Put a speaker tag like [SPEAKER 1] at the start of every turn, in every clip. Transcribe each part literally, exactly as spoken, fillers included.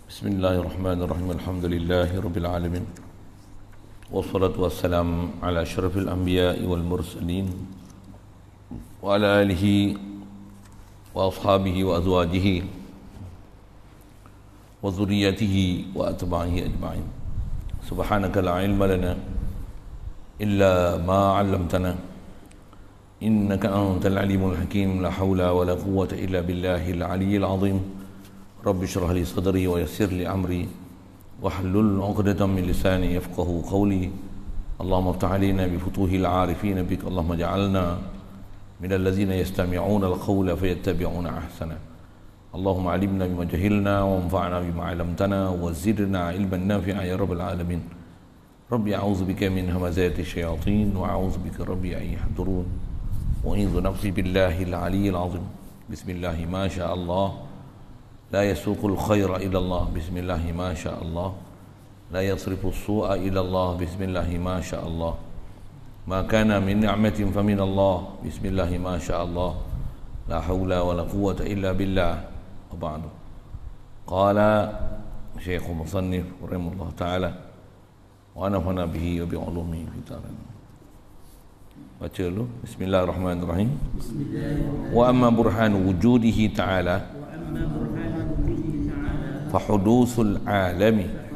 [SPEAKER 1] Bismillahirrahmanirrahim. Alhamdulillahi rabbil alamin. Wassalatu wassalamu ala asyrafil anbiya'i wal mursalin wa ala alihi wa ashabihi wa azwajihi wa dhurriyyatihi wa atba'ihi ajma'in. Subhanaka la ilma lana illa ma 'allamtana innaka antal alimul hakim. La haula wa la quwwata illa billahil aliyyil azim. Rabbi syrah li sadri wa yassir li amri wahlul 'uqdatam min lisani yafqahu qawli. Allahumma iftah 'alaina bi futuhil 'arifin bik. Allahumma ja'alna min allazina yastami'una al-qawla fayattabi'una ahsana. Allahumma 'allimna bima jahilna wa anfa'na bima 'allamtana wa zidna 'ilman nafi'a ya rabbal alamin. Rabbi a'udzu bika min hamazati syayatin wa a'udzu bika rabbi an yahdurun. Wa a'udzu nafsi billahi al-'aliyyil 'azim. Bismillah ma syaa Allah. لا يسوق الخير إلى الله بسم الله ما شاء الله. لا يصرف السوء إلى الله بسم الله ما شاء الله. ما كان من نعمة فمن الله بسم الله ما شاء الله. لا حول ولا قوة إلا بالله. وبعد. قال شيخ مصنف رحمه الله تعالى ونفعنا به وبعلومه في دارين. Baca dulu. Bismillahirrahmanirrahim. Wa amma burhan wujudihi ta'ala فحدوث العالم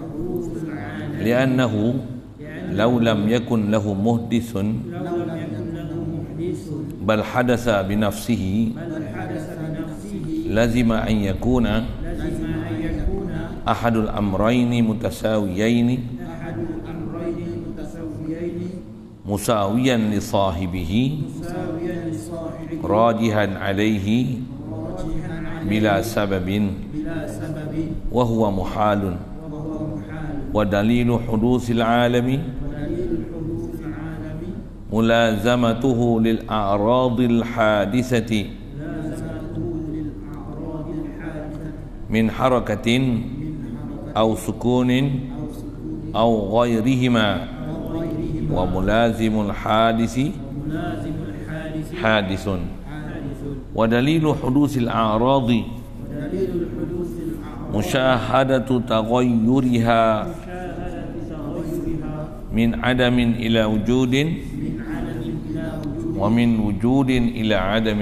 [SPEAKER 1] لأنه لو لم يكن له محدث بل حدث بنفسه لازم أن يكون أحد الأمرين متساويين مساويا لصاحبه راجحا عليه بلا سبب وهو محال. ودليل حدوث العالم ملازمته للأعراض الحادثة من حركة أو سكون أو غيرهما. وملازم الحادث حادث. ودليل حدوث الأعراض مشاهدة تغيرها من عدم إلى وجود ومن وجود إلى عدم.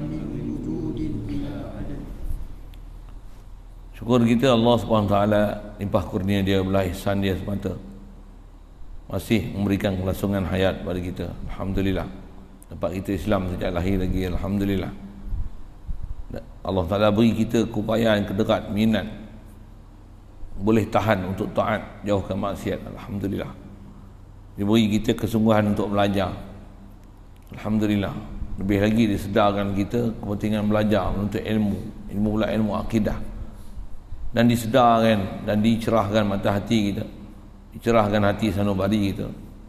[SPEAKER 1] Syukur kita Allah subhanahu wa taala limpah kurnia dia, belah ihsan dia semata masih memberikan kelangsungan hayat pada kita. Alhamdulillah, dapat kita Islam sejak lahir lagi. Alhamdulillah, Allah Ta'ala beri kita keupayaan, kedekat, minat, boleh tahan untuk taat, jauhkan maksiat. Alhamdulillah, dia beri kita kesungguhan untuk belajar. Alhamdulillah, lebih lagi disedarkan kita kepentingan belajar, menuntut ilmu, ilmu pula ilmu akidah, dan disedarkan dan dicerahkan mata hati kita, dicerahkan hati sanubari kita,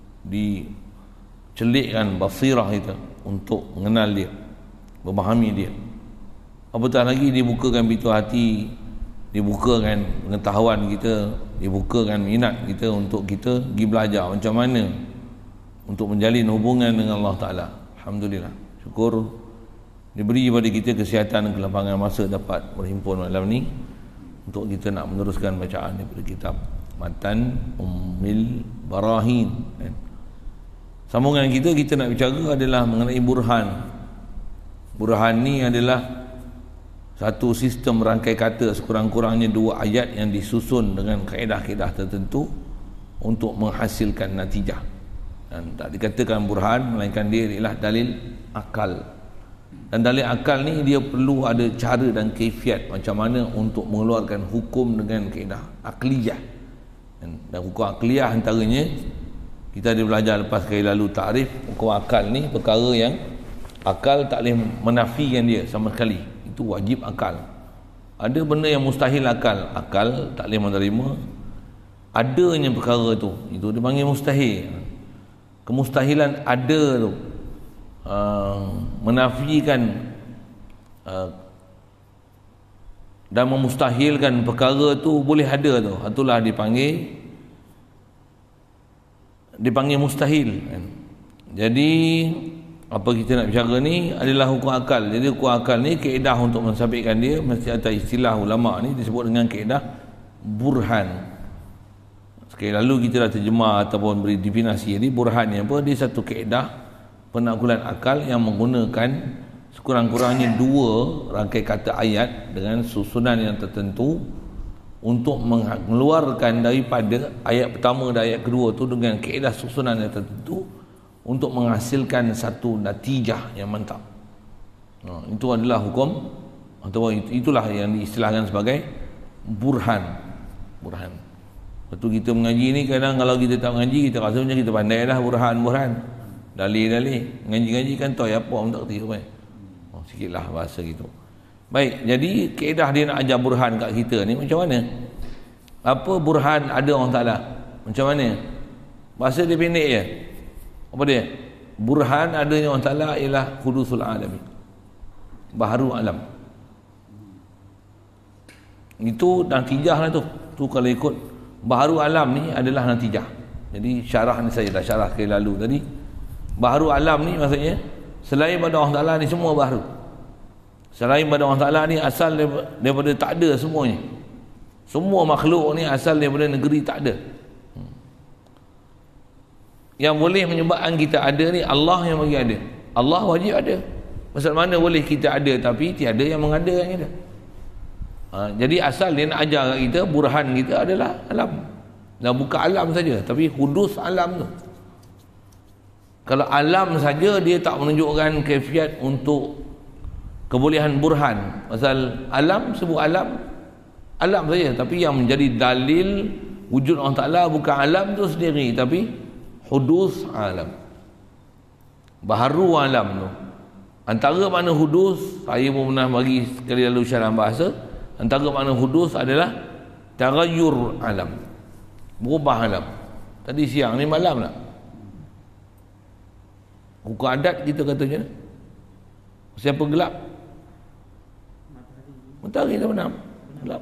[SPEAKER 1] dicelikkan basirah kita untuk mengenal dia, memahami dia. Apatah lagi dibukakan pintu hati, dibukakan pengetahuan kita, dibukakan minat kita untuk kita pergi belajar macam mana untuk menjalin hubungan dengan Allah Ta'ala. Alhamdulillah, syukur diberi kepada kita kesihatan dan kelapangan masa dapat berhimpun malam ni untuk kita nak meneruskan bacaan daripada kitab Matan Ummil Barahin. Sambungan kita, kita nak bicara adalah mengenai burhan. Burhan ni adalah satu sistem rangkai kata, sekurang-kurangnya dua ayat yang disusun dengan kaedah-kaedah tertentu untuk menghasilkan natijah. Dan tak dikatakan burhan, melainkan dia ialah dalil akal. Dan dalil akal ni dia perlu ada cara dan kaifiat macam mana untuk mengeluarkan hukum dengan kaedah akliyah. Dan, dan hukum akliyah antaranya kita ada belajar lepas kali lalu takrif hukum akal ni, perkara yang akal tak boleh menafikan dia sama sekali. Itu wajib akal. Ada benda yang mustahil akal, akal tak boleh menerima adanya perkara tu, itu dipanggil mustahil. Kemustahilan ada tu uh, menafikan uh, dan memustahilkan perkara tu boleh ada tu, itulah dipanggil dipanggil mustahil. Jadi apa kita nak bicara ni adalah hukum akal. Jadi hukum akal ni kaedah untuk mensabitkan dia mesti atas istilah ulama ni disebut dengan kaedah burhan. Sekali lalu kita dah terjemah ataupun beri definisi. Jadi burhan ni apa? Dia satu kaedah penaklukan akal yang menggunakan sekurang-kurangnya dua rangkai kata ayat dengan susunan yang tertentu untuk mengeluarkan daripada ayat pertama dan ayat kedua tu dengan kaedah susunan yang tertentu untuk menghasilkan satu natijah yang mantap. Nah, itu adalah hukum atau itulah yang diistilahkan sebagai burhan. Burhan. Lepas kita mengaji ni kadang kalau kita tak mengaji kita rasa macam kita pandai dah burhan-burhan. Dalil-dalil. Mengaji-ngaji kan tahu apa pun tak kerti apa. Oh, sikitlah bahasa gitu. Baik, jadi kaedah dia nak ajar burhan kat kita ni macam mana? Apa burhan ada orang Ta'ala? Macam mana? Bahasa dia pendek je. Apa dia? Burhan adanya orang Ta'ala ialah hudusul alami. Baharu alam. Itu natijah lah tu. Tu kalau ikut baharu alam ni adalah natijah. Jadi syarah ni saya dah syarah ke lalu tadi. Baharu alam ni maksudnya selain pada Allah Ta'ala ni semua baharu. Selain pada Allah Ta'ala ni asal daripada, daripada tak ada semuanya. Semua makhluk ni asal daripada negeri tak ada. Yang boleh menyebabkan kita ada ni Allah yang bagi ada. Allah wajib ada. Pasal mana boleh kita ada tapi tiada yang mengadakan kita. Ha, jadi asal dia nak ajar kita, burhan kita adalah alam. Dan bukan alam saja tapi hudus alam tu. Kalau alam saja dia tak menunjukkan kaifiat untuk kebolehan burhan. Pasal alam sebut alam alam saja, tapi yang menjadi dalil wujud Allah Ta'ala bukan alam tu sendiri tapi hudus alam, baharu alam tu. Antara makna hudus saya pun pernah bagi sekali lalu syarah bahasa. Antara makna hudus adalah taghayyur alam, berubah alam. Tadi siang ni malam tak? Hukum adat kita katanya siapa gelap? Matahari terbenam. Gelap.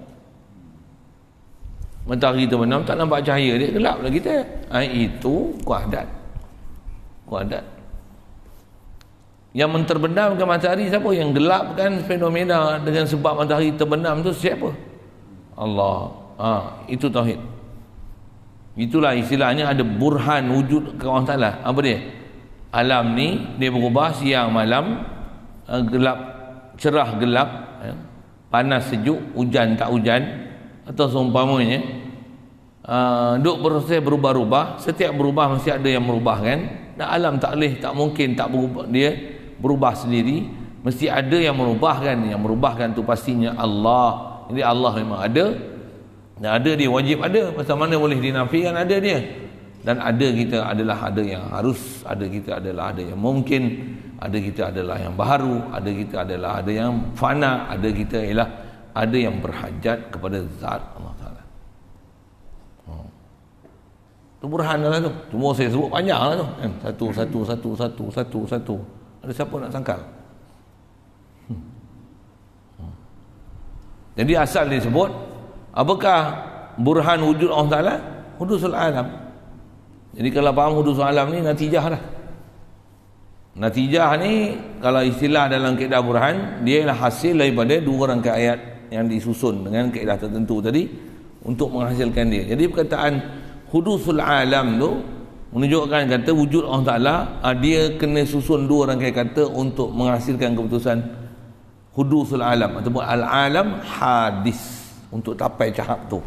[SPEAKER 1] Matahari terbenam tak nampak cahaya dia, gelap lah kita. Ha, itu hukum adat. Hukum adat. Yang menterbenamkan matahari siapa? Yang gelapkan fenomena dengan sebab matahari terbenam tu siapa? Allah. Ha, itu tauhid. Itulah istilahnya ada burhan wujud ke Allah Ta'ala. Apa dia? Alam ni dia berubah siang malam, gelap cerah gelap, panas sejuk, hujan tak hujan, atau seumpamanya uh, duk proses berubah-ubah. Setiap berubah mesti ada yang merubah kan. Dan alam tak boleh, tak mungkin tak berubah, dia berubah sendiri, mesti ada yang merubahkan. Yang merubahkan tu pastinya Allah. Jadi Allah memang ada, dan ada dia wajib ada. Pasal mana boleh dinafikan ada dia. Dan ada kita adalah ada yang harus, ada kita adalah ada yang mungkin, ada kita adalah yang baharu, ada kita adalah ada yang fana, ada kita ialah ada yang berhajat kepada zat Allah Ta'ala. Oh. Itu burhan lah tu. Cuma saya sebut panjang lah tu kan? Satu, satu, satu, satu, satu, satu. Ada siapa nak sangkal? Hmm. Hmm. Jadi asal disebut, apakah burhan wujud Allah Ta'ala? Hudusul alam. Jadi kalau faham hudusul alam ni natijah lah. Natijah ni kalau istilah dalam kaedah burhan, dia ialah hasil daripada dua rangkai ayat yang disusun dengan kaedah tertentu tadi untuk menghasilkan dia. Jadi perkataan hudusul alam tu menunjukkan kata wujud Allah Ta'ala, dia kena susun dua rangkai kata untuk menghasilkan keputusan hudusul alam ataupun al-alam hadis, untuk tapai tahap tu.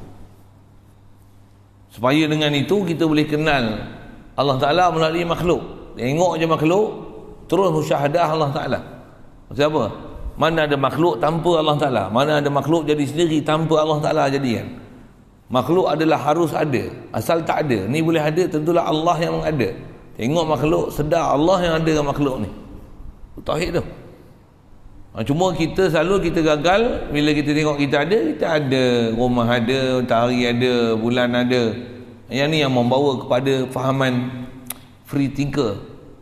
[SPEAKER 1] Supaya dengan itu kita boleh kenal Allah Ta'ala melalui makhluk. Tengok je makhluk, terus musyahadah Allah Ta'ala. Maksud apa? Mana ada makhluk tanpa Allah Ta'ala, mana ada makhluk jadi sendiri tanpa Allah Ta'ala jadi kan. Makhluk adalah harus ada. Asal tak ada, ni boleh ada, tentulah Allah yang ada. Tengok makhluk, sedar Allah yang ada dengan makhluk ni. Tauhid tu. Ha, cuma kita selalu kita gagal bila kita tengok kita ada, kita ada, rumah ada, matahari ada, bulan ada. Yang ni yang membawa kepada fahaman free thinker.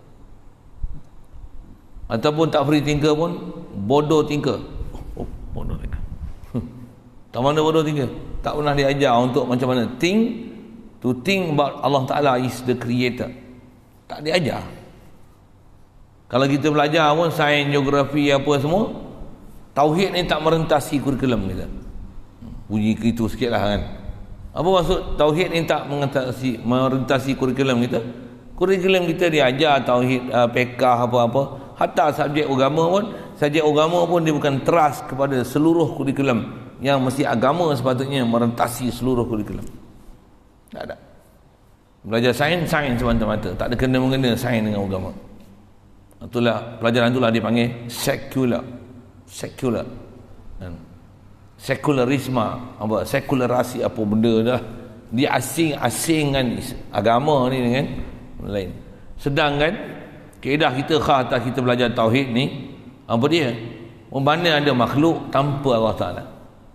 [SPEAKER 1] Ataupun tak free thinker pun, bodoh thinker. Oh, bodoh thinker. Tak mana bodoh thinker? Tak pernah diajar untuk macam mana think, to think about Allah Ta'ala is the creator. Tak diajar. Kalau kita belajar pun sains, geografi apa semua, tauhid ni tak merentasi kurikulum kita. Bunyi itu sikit lah kan. Apa maksud tauhid ni tak mengatasi merentasi kurikulum kita? Kurikulum kita diajar tauhid, uh, fiqh apa-apa. Hatta subjek agama pun, subjek agama pun dia bukan trust kepada seluruh kurikulum yang mesti agama sepatutnya merentasi seluruh kurikulum. Tak ada. Belajar sains, sains semata-mata, tak ada kena-mengena sains dengan agama. Itulah pelajaran itulah dipanggil sekular. Sekular. Dan sekularisme, apa sekularasi apa benda dah. Dia asing-asingkan agama ni dengan lain. Sedangkan kaedah kita khas atas kita belajar tauhid ni, apa dia? Mana ada makhluk tanpa Allah Taala?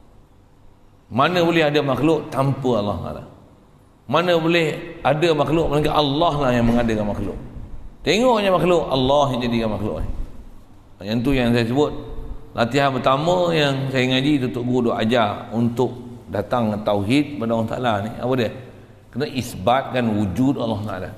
[SPEAKER 1] Mana boleh ada makhluk tanpa Allah Taala? Mana boleh ada makhluk melainkan Allah lah yang mengadakan makhluk. Tengoknya makhluk, Allah yang jadikan makhluk ni. Yang tu yang saya sebut latihan pertama yang saya ngaji Datuk Guru duk ajar untuk datang ke tauhid kepada Allah Taala ni. Apa dia? Kena isbatkan wujud Allah Taala.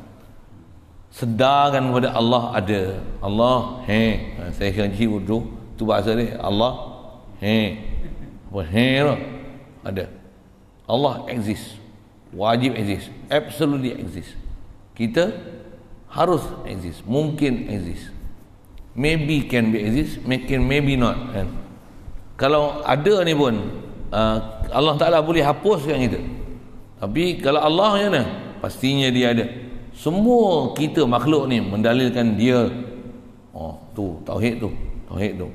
[SPEAKER 1] Sedarkan kepada Allah ada. Allah he. Saya ngaji wudhu tu bahasa dia. Allah he. Apa he tu? Ada. Allah exist. Wajib exist. Absolutely exist. Kita harus exist. Mungkin exist. Maybe can be exist, mungkin maybe not kan? Kalau ada ni pun uh, Allah Ta'ala boleh hapuskan kita. Tapi kalau Allah macam mana? Pastinya dia ada. Semua kita makhluk ni mendalilkan dia. Oh tu tauhid tu, tauhid tu.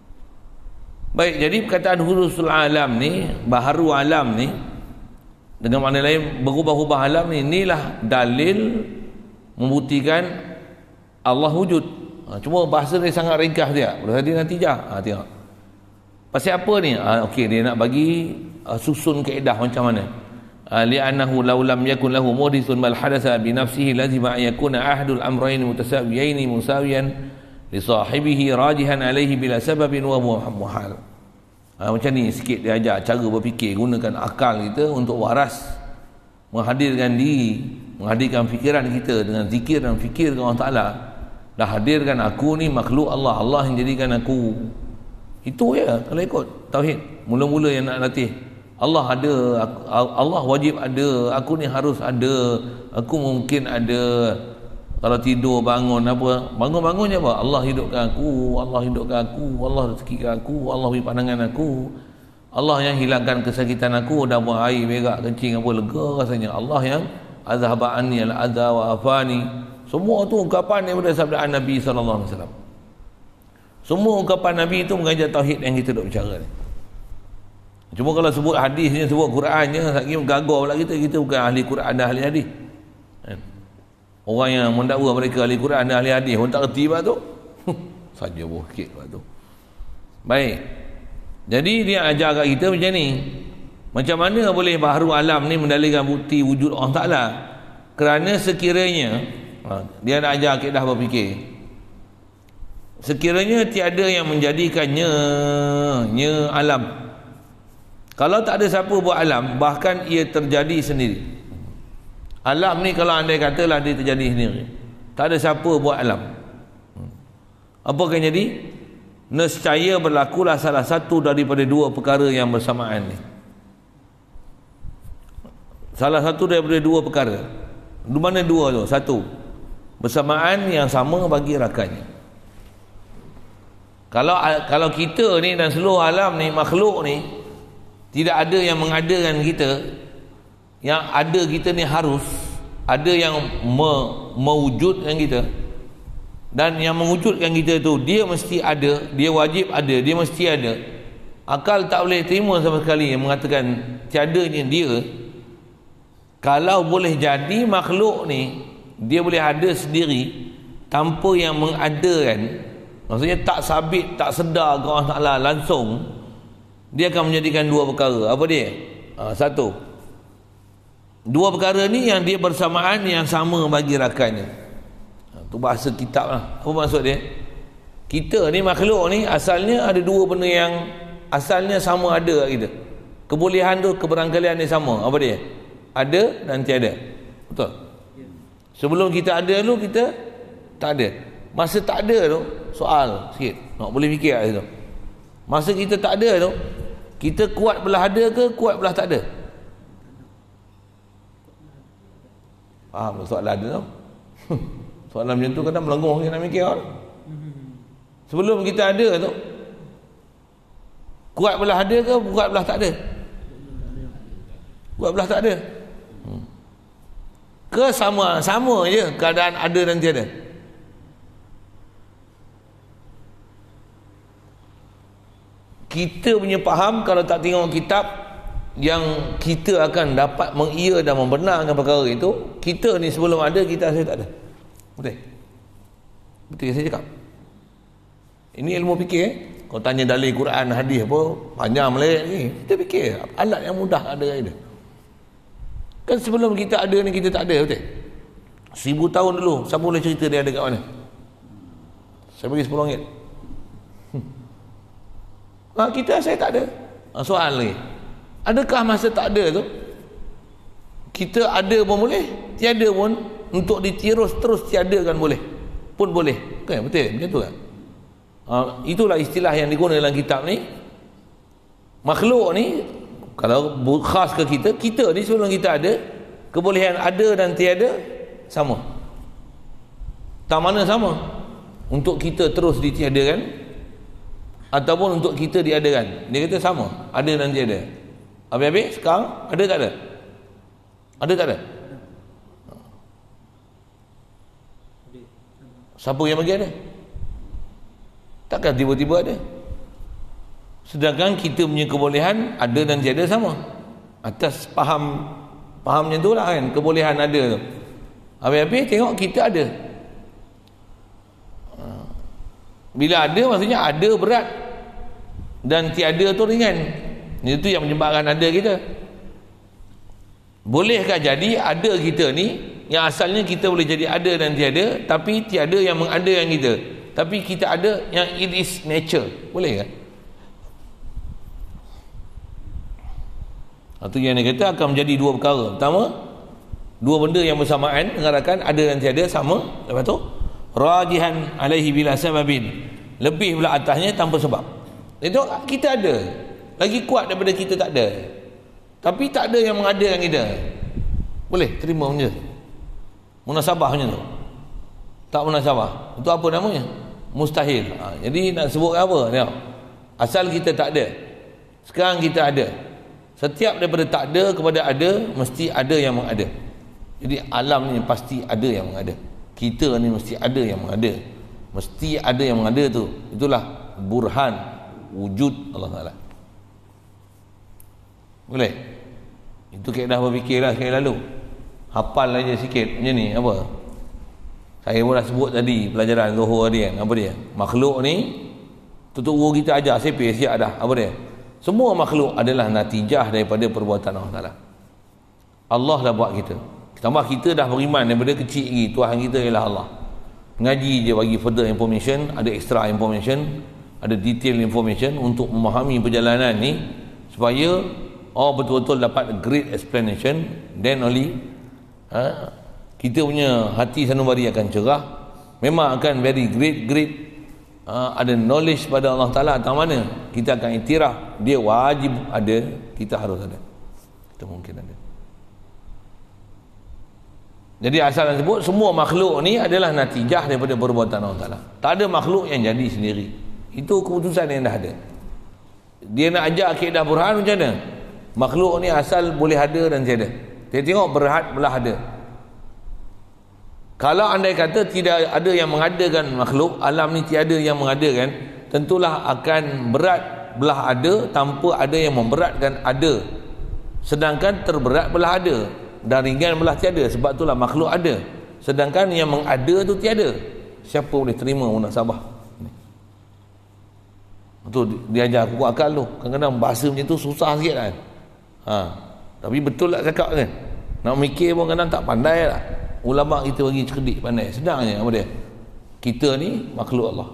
[SPEAKER 1] Baik, jadi perkataan hurusul alam ni, baharu alam ni, dengan makna lain berubah-ubah alam ni, inilah dalil membuktikan Allah wujud. Ha, cuma bahasa dia sangat ringkas dia. Boleh tadi natijah. Ha, tengok. Pasal apa ni? Ha, okey, dia nak bagi uh, susun kaedah macam mana. Ha, li'annahu law lam yakun lahu muhdithun bal hadatha bi nafsihi lazima yakuna ahdul amrayn mutasawiyain musawiyan li sahibihi rajihan alaihi bila sababin wa muhal. Ha, macam ni sikit dia ajar cara berfikir, gunakan akal kita untuk waras, menghadirkan diri, menghadirkan fikiran kita dengan zikir dan fikir kepada Allah Taala. Dah hadirkan aku ni makhluk Allah, Allah yang jadikan aku. Itu ya kalau ikut tauhid. Mula-mula yang nak latih, Allah ada, Allah wajib ada, aku ni harus ada, aku mungkin ada. Kalau tidur bangun apa, bangun-bangunnya apa? Allah hidupkan aku, Allah hidupkan aku, Allah rezekikan aku, Allah beri pandangan aku, Allah yang hilangkan kesakitan aku, dah buang air berak kencing apa lega rasanya, Allah yang azhaba anni al-adha wa afani. Semua tu ungkapan daripada sabda Nabi sallallahu alaihi wasallam. Semua ungkapan Nabi itu mengajar tauhid yang kita duk bicara ni. Cuma kalau sebut hadisnya, sebut Qurannya, lagi gagau pula kita, kita bukan ahli Quran dan ahli hadis. Kan? Orang yang mendakwa mereka ahli Quran dan ahli hadis pun tak reti bah tu. Saja bukit bah tu. Baik. Jadi dia ajar kat kita macam ni. Macam mana boleh baharu alam ni mendalilkan bukti wujud Allah Taala? Kerana sekiranya Ha, dia nak ajar kaedah berfikir. Sekiranya tiada yang menjadikannya nya alam. Kalau tak ada siapa buat alam, bahkan ia terjadi sendiri. Alam ni kalau andai katalah dia terjadi sendiri, tak ada siapa buat alam, apa akan jadi? Nescaya berlakulah salah satu daripada dua perkara yang bersamaan ni. Salah satu daripada dua perkara. Di mana dua tu? Satu, bersamaan yang sama bagi rakannya. Kalau kalau kita ni dan seluruh alam ni, makhluk ni, tidak ada yang mengadakan kita, yang ada kita ni harus ada yang me, mewujudkan kita, dan yang mewujudkan kita tu dia mesti ada, dia wajib ada, dia mesti ada. Akal tak boleh terima sama sekali yang mengatakan tiadanya dia. Kalau boleh jadi makhluk ni dia boleh ada sendiri tanpa yang mengadakan, maksudnya tak sabit, tak sedar ke Allah Ta'ala langsung, dia akan menjadikan dua perkara. Apa dia? Ha, satu, dua perkara ni yang dia bersamaan yang sama bagi rakannya. Ha, tu bahasa kitab lah. Apa maksud dia? Kita ni makhluk ni asalnya ada dua benda yang asalnya sama ada kat kita. Kebolehan tu, keberangkalian ni sama. Apa dia? Ada dan tiada. Betul? Sebelum kita ada dulu, kita tak ada. Masa tak ada tu, soal sikit, nak boleh fikir kat situ. Masa kita tak ada tu, kita kuat belah ada ke kuat belah tak ada? Faham soalan dia tu? Soalan macam tu kadang melenguh kita nak mikir kan? Sebelum kita ada tu, kuat belah ada ke kuat belah tak ada? Kuat belah tak ada. Hmm. Ke sama sama je keadaan ada dan tiada. Kita punya faham kalau tak tengok kitab yang kita akan dapat mengira dan membenarkan perkara itu, kita ni sebelum ada kita rasa tak ada. Betul? Betul saya cakap. Ini ilmu fikir eh? Kau tanya dalil Quran, hadis apa, panjang melek ni. Kita fikir alat yang mudah ada ada. Kan sebelum kita ada ni kita tak ada, betul? Seribu tahun dulu, siapa boleh cerita dia ada kat mana? Saya bagi sepuluh ringgit. Hmm. Ha, kita saya tak ada. Ha, soal lagi. Adakah masa tak ada tu kita ada pun boleh, tiada pun untuk diterus terus tiadakan boleh? Pun boleh. Kan betul? Macam tu kan? Ha, itulah istilah yang digunakan dalam kitab ni. Makhluk ni kalau khas ke kita, kita ni sebelum kita ada, kebolehan ada dan tiada sama. Tak mana sama? Untuk kita terus ditiadakan ataupun untuk kita diadakan. Dia kata sama, ada dan tiada. Habis-habis sekarang ada tak ada? Ada tak ada? Siapa yang bagi ada? Takkan tiba-tiba ada. Sedangkan kita punya kebolehan ada dan tiada sama. Atas faham faham macam tu lah kan, kebolehan ada tu. Habis-habis tengok kita ada. Bila ada maksudnya ada berat dan tiada tu ringan. Itu yang menyebabkan ada kita. Bolehkah jadi ada kita ni yang asalnya kita boleh jadi ada dan tiada, tapi tiada yang mengada yang kita, tapi kita ada yang it is nature. Boleh kan? Itu yang dia kata akan menjadi dua perkara. Pertama, dua benda yang bersamaan mengatakan ada dan tiada sama. Lepas tu rajihan alaihi bila sababin, lebih pula atasnya tanpa sebab. Itu kita ada lagi kuat daripada kita tak ada, tapi tak ada yang mengadakan kita. Boleh terima macam tu, munasabah macam tu. Tak munasabah, itu apa namanya? Mustahil. Ha, jadi nak sebut apa? Tengok, asal kita tak ada, sekarang kita ada. Setiap daripada tak ada kepada ada, mesti ada yang mengada. Jadi alam ni pasti ada yang mengada. Kita ni mesti ada yang mengada. Mesti ada yang mengada tu. Itulah burhan wujud Allah Ta'ala. Boleh? Itu kaedah berfikir lah sekali lalu. Hafal aja sikit macam ni apa? Saya pun dah sebut tadi pelajaran Zuhur tadi kan. Apa dia? Makhluk ni tutup guru kita ajar sepih siap dah. Apa dia? Semua makhluk adalah natijah daripada perbuatan Allah Ta'ala. Allah dah buat kita. Tambah kita dah beriman daripada kecil lagi Tuhan kita ialah Allah. Ngaji je bagi further information, ada extra information, ada detail information untuk memahami perjalanan ni supaya oh betul-betul dapat great explanation. Then only ha, kita punya hati sanubari akan cerah. Memang akan very great great uh, ada knowledge pada Allah Ta'ala. Atas mana kita akan iktiraf dia wajib ada, kita harus ada. Itu mungkin ada. Jadi asal yang sebut semua makhluk ni adalah natijah daripada perbuatan Allah Ta'ala. Tak ada makhluk yang jadi sendiri. Itu keputusan yang dah ada. Dia nak ajak akidah burhan macam mana? Makhluk ni asal boleh ada dan tiada. Dia tengok berhad belah ada. Kalau andai kata tidak ada yang mengadakan makhluk, alam ni tiada yang mengadakan, tentulah akan berat belah ada tanpa ada yang memberatkan ada. Sedangkan terberat belah ada dan ringan belah tiada. Sebab itulah makhluk ada, sedangkan yang mengada tu tiada. Siapa boleh terima munasabah? Betul, diajar kukuh akal tu. Kadang-kadang bahasa macam tu susah sikit kan. Ha, tapi betul lah cakap kan. Nak mikir pun kadang tak pandai lah. Ulama kita bagi cerdik pandai. Sedangnya apa dia? Kita ni makhluk Allah.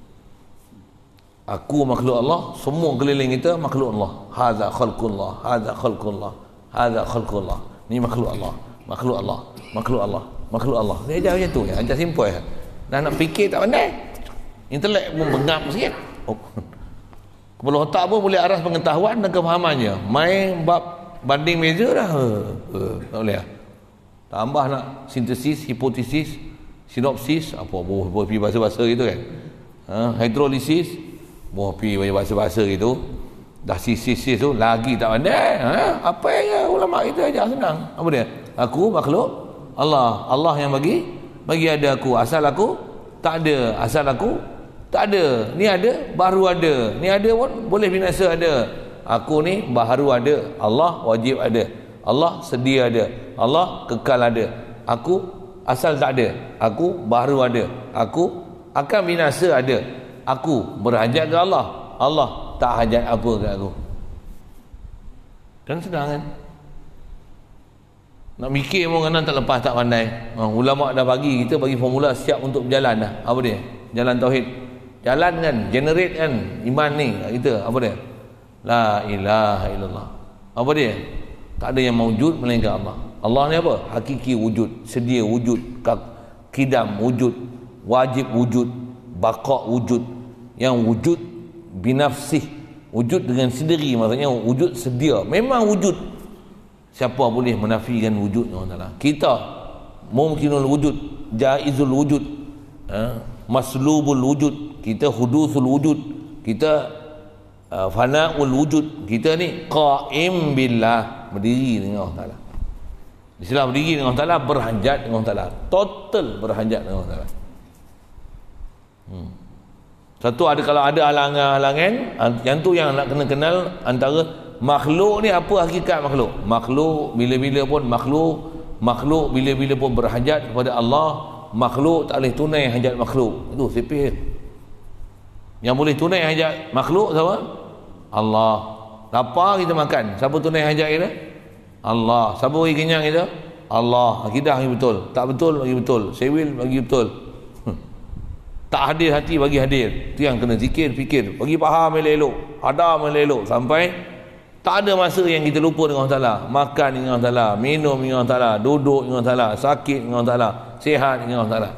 [SPEAKER 1] Aku makhluk Allah, semua keliling kita makhluk Allah. Hadza khalqullah, hadza khalqullah, hadza khalqullah. Ni makhluk Allah, makhluk Allah, makhluk Allah, makhluk Allah. Dia ajar macam tu ya, ajar simple ya. Dah nak fikir tak pandai. Intelek pun bengap sikit. Oh. Kepala otak pun boleh aras pengetahuan dan kefahamannya. Main bab banding meja dah. Uh, uh, tak boleh lah. Tambah nak sintesis, hipotesis, sinopsis, apa boh boh pi bahasa-bahasa gitu kan. Ha, hidrolisis, boh pi bahasa-bahasa gitu. Dah sisis tu lagi tak pandai. Ha, apa yang ulama kita ajar senang. Apa dia? Aku makhluk Allah. Allah yang bagi bagi ada aku. Asal aku tak ada. Asal aku tak ada. Ni ada, baru ada. Ni ada pun boleh binasa ada. Aku ni baru ada. Allah wajib ada. Allah sedia ada. Allah kekal ada. Aku asal tak ada. Aku baru ada. Aku akan binasa ada. Aku berhajat ke Allah. Allah tak hajat apa ke aku. Kan senang kan? Nak mikir pun kadang tak lepas tak pandai. Ha, ulama dah bagi kita bagi formula siap untuk berjalan dah. Apa dia? Jalan tauhid. Jalan kan, generate kan iman ni kita. Apa dia? La ilaha illallah. Apa dia? Tak ada yang mawujud melainkan Allah. Allah ni apa? Hakiki wujud, sedia wujud, kidam wujud, wajib wujud, baqa wujud. Yang wujud binafsih, wujud dengan sendiri, maksudnya wujud sedia, memang wujud. Siapa boleh menafikan wujud Allah Taala? Kita mungkinul wujud, jaizul wujud, ha? Maslubul wujud, kita hudusul wujud, kita uh, fanaul wujud, kita ni qaim billah, berdiri dengan Allah Taala. Istilah berdiri dengan Allah Taala, berhajat dengan Allah Taala, total berhajat dengan Allah Taala. Hmm. Satu ada, kalau ada halangan-halangan, yang tu yang nak kena kenal antara makhluk ni, apa hakikat makhluk. Makhluk bila-bila pun makhluk, makhluk bila-bila pun berhajat kepada Allah. Makhluk tak boleh tunai hajat makhluk. Itu sepih. Yang boleh tunai hajat makhluk siapa? Allah. Lapar kita makan, siapa tunai hajat kita? Allah. Siapa bagi kenyang kita? Allah. Akidah bagi betul, tak betul bagi betul, sewil bagi betul. Tak hadir hati bagi hadir. Itu yang kena zikir, fikir, bagi faham elok-elok, hadam elok-elok, sampai tak ada masa yang kita lupa dengan Allah Taala. Makan dengan Allah Taala, minum dengan Allah Taala, duduk dengan Allah Taala, sakit dengan Allah Taala, sihat dengan Allah Taala,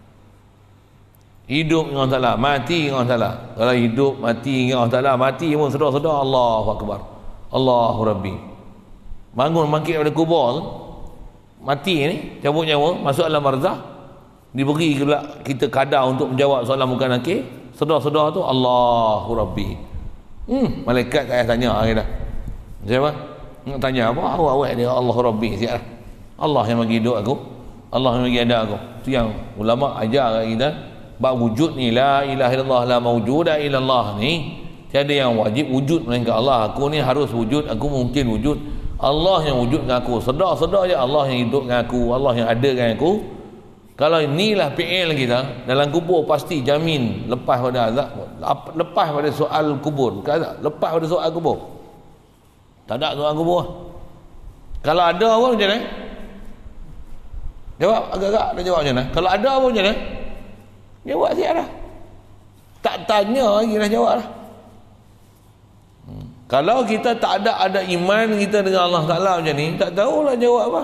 [SPEAKER 1] hidup dengan Allah Taala, mati dengan Allah Taala. Kalau hidup mati dengan Allah Taala, mati pun sedar-sedar Allahu Akbar, Allahu Rabbi. Bangun bangkit daripada kubur tu, mati ni, cabut nyawa, masuk alam barzakh, diberi pula kita kadar untuk menjawab soalan muka nakir. Sedar-sedar tu Allahu Rabbi. Hmm, malaikat kat tanya hari dah. Siapa? Nak tanya apa? Awak-awak dia Allahu Rabbi siap. Allah yang bagi hidup aku, Allah yang bagi ada aku. Tu yang ulama ajar kat kita. Bab wujud ni, la ilaha illallah, la mawjuda illallah ni, tiada yang wajib wujud melainkan Allah. Aku ni harus wujud, aku mungkin wujud. Allah yang wujud dengan aku. Sedar-sedar je Allah yang hidup dengan aku, Allah yang ada dengan aku. Kalau inilah P L kita dalam kubur, pasti jamin lepas pada azab, lepas pada soal kubur, lepas pada soal kubur. Tak ada soal kubur. Kalau ada apa macam mana? Jawab agak-agak dah jawab macam mana? Kalau ada apa macam mana? Jawab siap dah. Tak tanya lagi dah jawab dah. Hmm. Kalau kita tak ada ada iman kita dengan Allah Taala macam ni, tak tahulah jawab apa.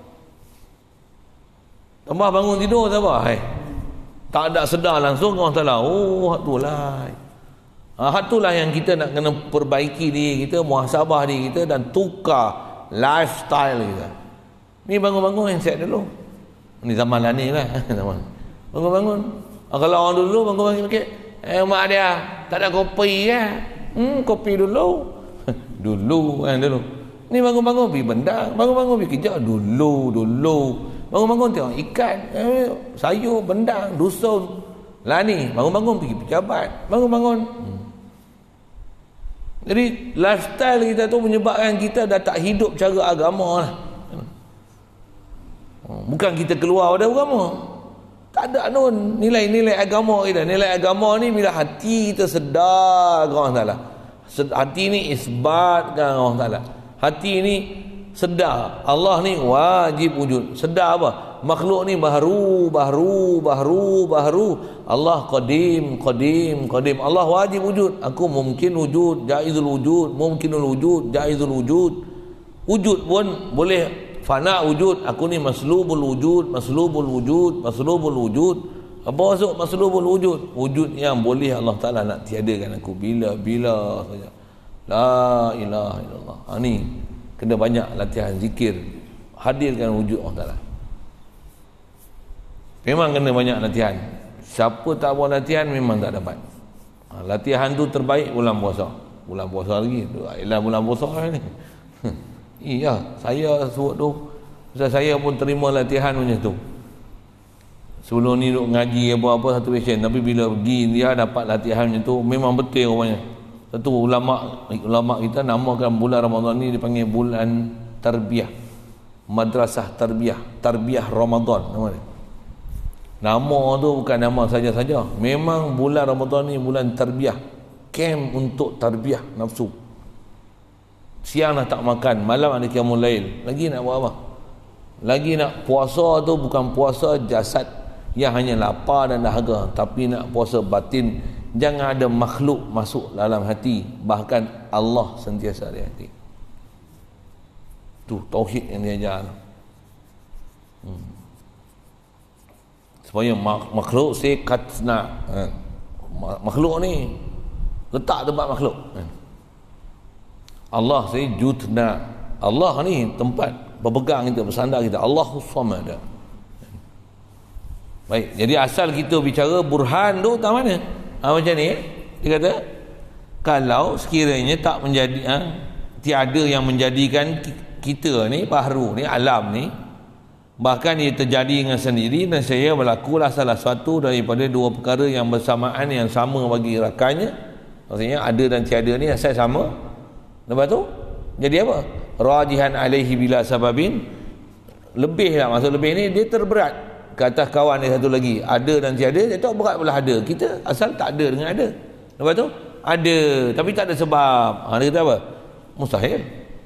[SPEAKER 1] Tambah bangun tidur tak apa, hai. Tak ada sedar langsung Allah Taala. Oh, hak tu lah. Ha, hak tu lah yang kita nak kena perbaiki diri kita, muhasabah diri kita dan tukar lifestyle kita. Ni bangun-bangun yang set dulu. Ni zaman lah ni lah. Bangun-bangun. Ha, kalau orang dulu bangun-bangun sikit, eh mak dia tak ada kopi ya. Hmm, kopi dulu. Dulu kan dulu. Ni bangun-bangun pergi bendang, bangun-bangun pergi kerja dulu, dulu. Bangun-bangun tengok ikan, eh, sayur, bendang, dusun. Lah ni, bangun-bangun pergi pejabat. Bangun-bangun. Hmm. Jadi, lifestyle kita tu menyebabkan kita dah tak hidup cara agama lah. Bukan kita keluar pada agama. Tak ada nun nilai-nilai agama kita. Nilai agama ni bila hati kita sedar dengan Allah Ta'ala. Hati ni isbatkan Allah Ta'ala. Hati ni sedar Allah ni wajib wujud. Sedar apa? Makhluk ni baharu, baharu, baharu, baharu. Allah qadim, qadim, qadim. Allah wajib wujud. Aku mungkin wujud, jaizul wujud, mungkinul wujud, jaizul wujud. Wujud pun boleh fana wujud. Aku ni maslubul wujud, maslubul wujud, maslubul wujud. Apa maksud maslubul wujud? Wujud yang boleh Allah Ta'ala nak tiadakan aku bila-bila saja. La ilaha illallah. Ha, ni kena banyak latihan zikir, hadirkan wujud Allah Ta'ala. Memang kena banyak latihan. Siapa tak buat latihan memang tak dapat. Ha, latihan tu terbaik bulan puasa. Bulan puasa lagi. Ialah bulan puasa ni. Iya, saya suruh tu. Sebab saya pun terima latihan macam tu. Sebelum ni duk ngaji apa-apa satu passion, tapi bila pergi dia dapat latihan macam tu memang betul rupanya. Satu ulama ulama kita namakan bulan Ramadan ni dipanggil bulan tarbiyah. Madrasah tarbiyah, tarbiyah Ramadan nama dia. Nama tu bukan nama saja-saja. Memang bulan Ramadan ni bulan tarbiyah. Camp untuk tarbiyah nafsu. Siang dah tak makan, malam ada qiyamul lail. Lagi nak buat apa? Lagi nak puasa tu bukan puasa jasad yang hanya lapar dan dahaga, tapi nak puasa batin. Jangan ada makhluk masuk dalam hati, bahkan Allah sentiasa di hati. Tu tauhid yang diajar. Hmm. Supaya mak makhluk sekatna. Ha. Makhluk ni letak tempat makhluk. Ha. Allah saya jutna. Allah ni tempat berpegang kita, bersandar kita. Allahus Samad. Baik, jadi asal kita bicara burhan tu tak mana? Ha, macam ni, dia kata kalau sekiranya tak menjadi ha, tiada yang menjadikan kita ni, baharu ni, alam ni, bahkan ia terjadi dengan sendiri dan saya berlakulah salah satu daripada dua perkara yang bersamaan yang sama bagi rakannya. Maksudnya ada dan tiada ni asal sama. Lepas tu jadi apa? Rajihan alaihi bila sababin, lebih lah, maksud lebih ni dia terberat ke atas kawan dia satu lagi. Ada dan tiada, dia tak berat belah ada. Kita asal tak ada dengan ada. Lepas tu ada tapi tak ada sebab. Ha, dia kata apa? Mustahil.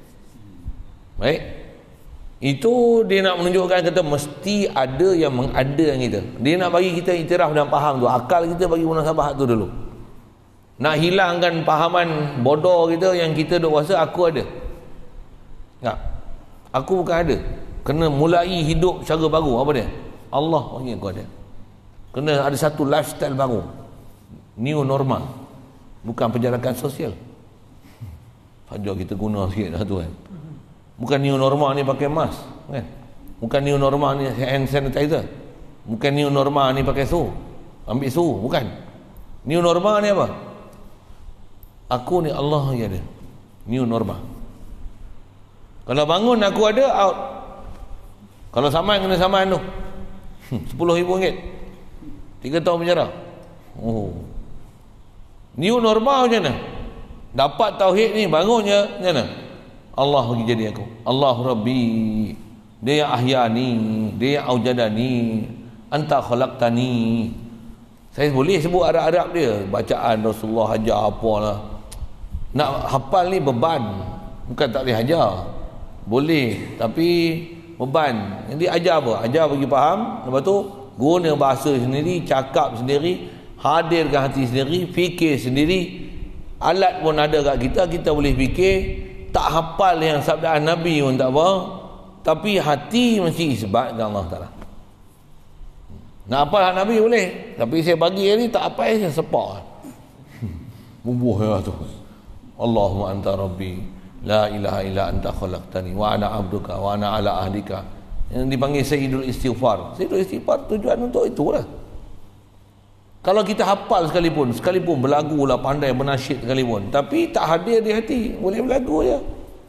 [SPEAKER 1] Baik, itu dia nak menunjukkan kata mesti ada yang mengadakan kita. Dia nak bagi kita iktiraf dan faham tu. Akal kita bagi munasabah tu dulu. Nak hilangkan fahaman bodoh kita yang kita duk rasa aku ada. Tak. Aku bukan ada. Kena mulai hidup cara baru. Apa dia? Allah panggil aku ada. Kena ada satu lifestyle baru. New normal. Bukan penjarakan sosial. Fajar kita guna sikit dah tu kan. Bukan new normal ni pakai mask kan? Bukan new normal ni hand sanitizer. Bukan new normal ni pakai suhu, ambil suhu. Bukan. New normal ni apa? Aku ni Allah yang ada. New normal. Kalau bangun aku ada, out. Kalau saman kena saman tu sepuluh ribu ringgit, tiga tahun penjara. Oh, new normal macam mana? Dapat tauhid ni, bangunnya macam mana? Allah bagi jadi aku. Allah Rabbi. Dia yang ahyani, dia yang aujadani, anta khalaqtani. Saya boleh sebut Arab-Arab dia, bacaan Rasulullah ajar apalah. Nak hafal ni beban, bukan tak boleh ajar. Boleh, tapi beban. Jadi ajar apa? Ajar bagi faham, lepas tu guna bahasa sendiri, cakap sendiri, hadirkan hati sendiri, fikir sendiri. Alat pun ada kat kita, kita boleh fikir. Tak hafal yang sabdaan Nabi pun tak apa, tapi hati mesti isbat dengan Allah Ta'ala. Nak hafal hak Nabi boleh, tapi saya bagi ni tak apa, saya sepak bubuh ya tu. Allahumma anta rabbi la ilaha illa anta khalaqtani wa ana abduka wa ana ala ahdika. Yang dipanggil Sayyidul Istighfar. Sayyidul Istighfar tujuan untuk itulah. Kalau kita hafal sekalipun, sekalipun berlagu lah, pandai bernasyid sekalipun, tapi tak hadir di hati, boleh berlagu je.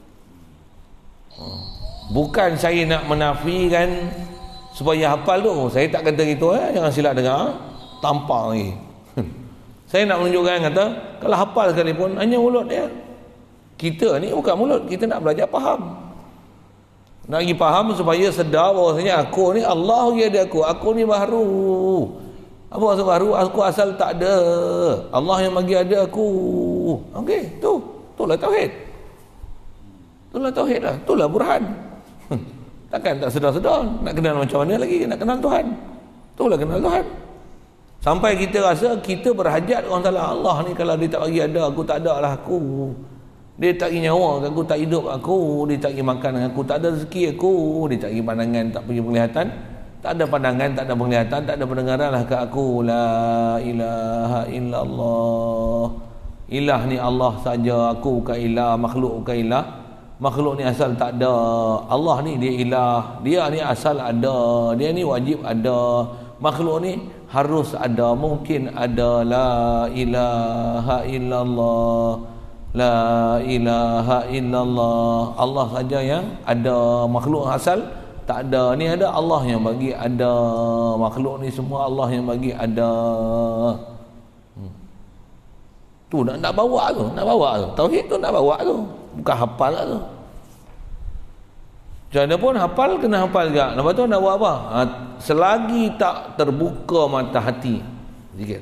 [SPEAKER 1] Bukan saya nak menafikan supaya hafal tu, saya tak kata gitu eh, jangan silap dengar, tampang lagi. Saya nak menunjukkan kata, kalau hafal sekalipun, hanya mulut dia. Kita ni bukan mulut, kita nak belajar faham. Nak lagi faham supaya sedar bahawasanya aku ni Allah yang ada aku, aku ni baharu. Apa maksud baru? Aku asal tak ada, Allah yang bagi ada aku. Okey, tu itulah tauhid. Itulah tauhid lah, itulah burhan. Takkan tak sedar-sedar. Nak kenal macam mana lagi? Nak kenal Tuhan. Itulah kenal Tuhan. Sampai kita rasa kita berhajat orang Ta'ala. Allah ni kalau dia tak bagi ada, aku tak ada lah aku. Dia tak bagi nyawa, aku tak hidup aku. Dia tak bagi makan aku, tak ada rezeki aku. Dia tak bagi pandangan, tak bagi penglihatan. Tak ada pandangan, tak ada penglihatan, tak ada pendengaran lah ke aku. La ilaha illallah. Ilah ni Allah saja, aku bukan ilah, makhluk bukan ilah. Makhluk ni asal tak ada. Allah ni dia ilah, dia ni asal ada, dia ni wajib ada. makhluk ni harus ada, mungkin ada la ilaha illallah, la ilaha illallah, Allah saja yang ada, makhluk asal tak ada. Ni ada, Allah yang bagi ada, makhluk ni semua Allah yang bagi ada. hmm. Tu nak, nak bawa tu, nak bawa tu tauhid tu, nak bawa tu, bukan hafal lah tu. Macam mana pun hafal, kena hafal juga. Lepas tu nak buat apa? Ha, selagi tak terbuka mata hati, zikir.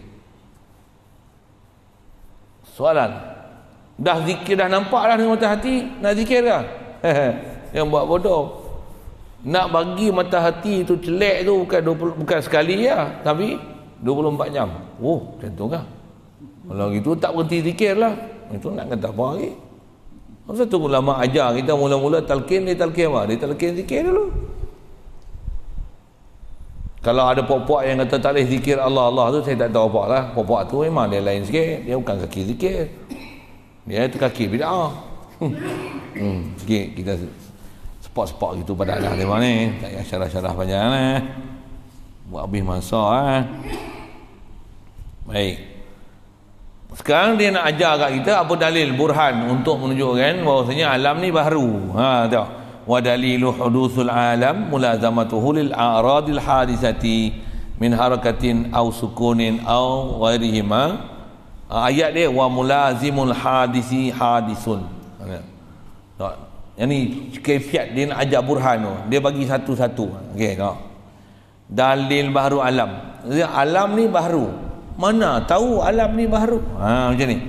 [SPEAKER 1] Soalan, dah zikir, dah nampak dah dengan mata hati, nak zikir ke? Yang buat bodoh. Nak bagi mata hati tu celek tu bukan dua puluh, bukan sekali ya, tapi dua puluh empat jam. Oh, macam tu kah? Kalau gitu tak berhenti zikir lah. Itu nak kata apa lagi? Masa tu ulama ajar kita mula-mula talqin, dia talqin apa? Dia talqin zikir dulu. Kalau ada puak-puak yang kata tak boleh zikir Allah Allah tu, saya tak tahu apa lah. Puak-puak tu memang dia lain sikit. Dia bukan kaki zikir, dia tu kaki bid'ah. hmm, sikit kita spot-spot gitu pada lah dia ni. Tak payah syarah-syarah panjang lah, buat habis masa lah. Baik, sekarang dia nak ajar kat kita apa dalil burhan untuk menunjukkan bahawasanya alam ni baharu. Ha, tahu. Wa dalilu hudusul alam mulazamatuhu lil a'radil hadisati min harakatin aw sukunin aw ghairihima. Ayat dia wa mulazimul hadisi hadisun. Tak. Yang ni kaifiat dia nak ajar burhan tu. Dia bagi satu-satu. Okey, tengok. Dalil baharu alam. Alam ni baharu. Mana tahu alam ni baharu? Ha, macam ni.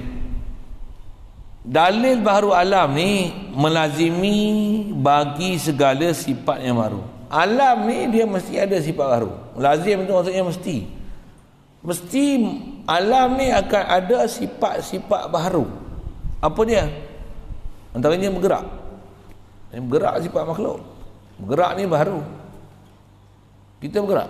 [SPEAKER 1] Dalil baharu alam ni melazimi bagi segala sifat yang baru. Alam ni dia mesti ada sifat baru. Lazim itu maksudnya mesti. Mesti alam ni akan ada sifat-sifat baharu. Apa dia? Antaranya bergerak. Yang bergerak sifat makhluk. Bergerak ni baharu. Kita bergerak.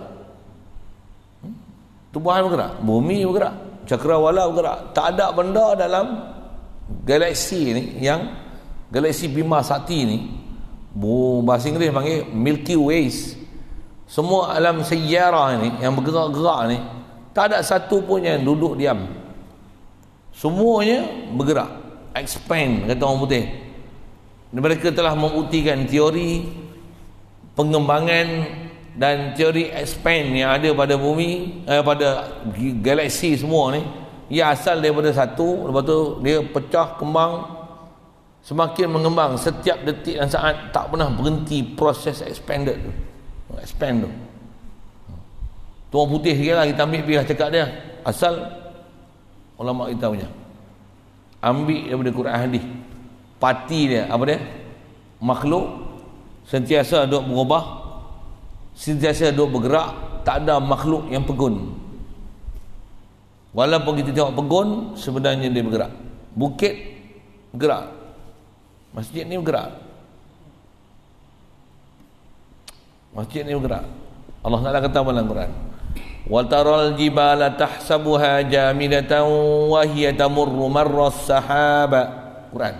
[SPEAKER 1] Tubuhan bergerak, bumi bergerak, cakrawala bergerak. Tak ada benda dalam galaksi ni, yang galaksi Bima Sakti ni, bu bahasa Inggeris panggil Milky Ways. Semua alam sayyarah ni yang bergerak-gerak ni, tak ada satu pun yang duduk diam. Semuanya bergerak, expand, kata orang putih. Mereka telah membuktikan teori pengembangan dan teori expand yang ada pada bumi, eh, pada galaksi semua ni, ia asal daripada satu, lepas tu dia pecah, kembang, semakin mengembang, setiap detik dan saat tak pernah berhenti proses expanded tu, expand tu. Tu orang putih sikit lah, kita ambil biar cakap dia, asal ulama kita punya, ambil daripada Quran hadis. Parti dia apa dia? Makhluk sentiasa duk berubah, sentiasa duk bergerak, tak ada makhluk yang pegun. Walaupun kita tengok pegun, sebenarnya dia bergerak. Bukit bergerak, masjid ni bergerak, masjid ni bergerak. Allah Taala kata dalam Quran, wa taral jibala tahsabuha jamidatan wa hiya tamurru marras sahaba. Quran.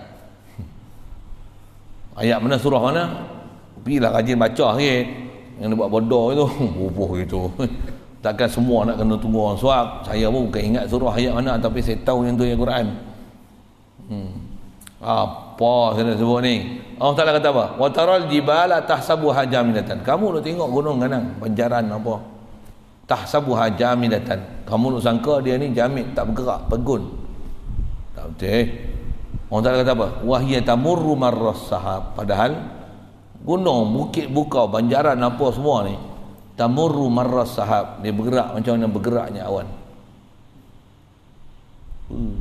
[SPEAKER 1] Ayat mana, surah mana? Pergilah rajin baca sikit. Yang dia buat bodoh itu, bubuh gitu. Takkan semua nak kena tunggu orang suap. Saya pun bukan ingat surah ayat mana, tapi saya tahu yang tu yang Quran. Hmm. Apa saya nak sebut ni? Allah Taala kata apa? Wa taral jibala tahsabuha jamidatan. Kamu nak tengok gunung ganang, banjaran apa? Tahsabuha jamidatan. Kamu nak sangka dia ni jamid, tak bergerak, pegun. Tak betul. Allah Taala kata apa? Wa hiya tamurru marras sahab. Padahal gunung, bukit bukau, banjaran apa semua ni, tamurru marras sahab, dia bergerak macam mana bergeraknya awan. hmm.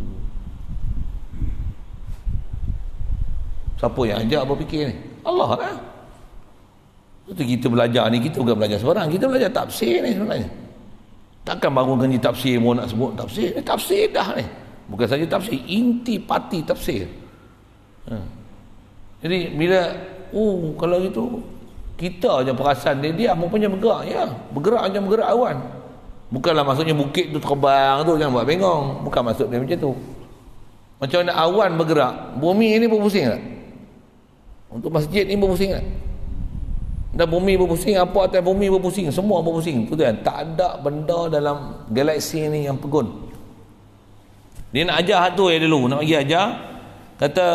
[SPEAKER 1] Siapa yang ajak berfikir ni? Allah lah. Itu kita belajar ni, kita bukan belajar sebarang, kita belajar tafsir ni sebenarnya. Takkan baru ngaji tafsir mau nak sebut tafsir ni, tafsir dah ni, bukan saja tafsir, inti pati tafsir. ha. Jadi bila oh, kalau gitu kita je perasan dia diam, rupanya bergerak. Ya, bergerak macam bergerak awan. Bukanlah maksudnya bukit tu terbang tu, jangan buat bengong. Bukan maksud dia macam tu. Macam mana awan bergerak, bumi ini berpusing tak? Untuk masjid ni berpusing tak? Dan bumi berpusing, apa atas bumi berpusing, semua berpusing. Tu kan, tak ada benda dalam galaksi ni yang pegun. Dia nak ajar tu ya dulu, nak bagi ajar, kata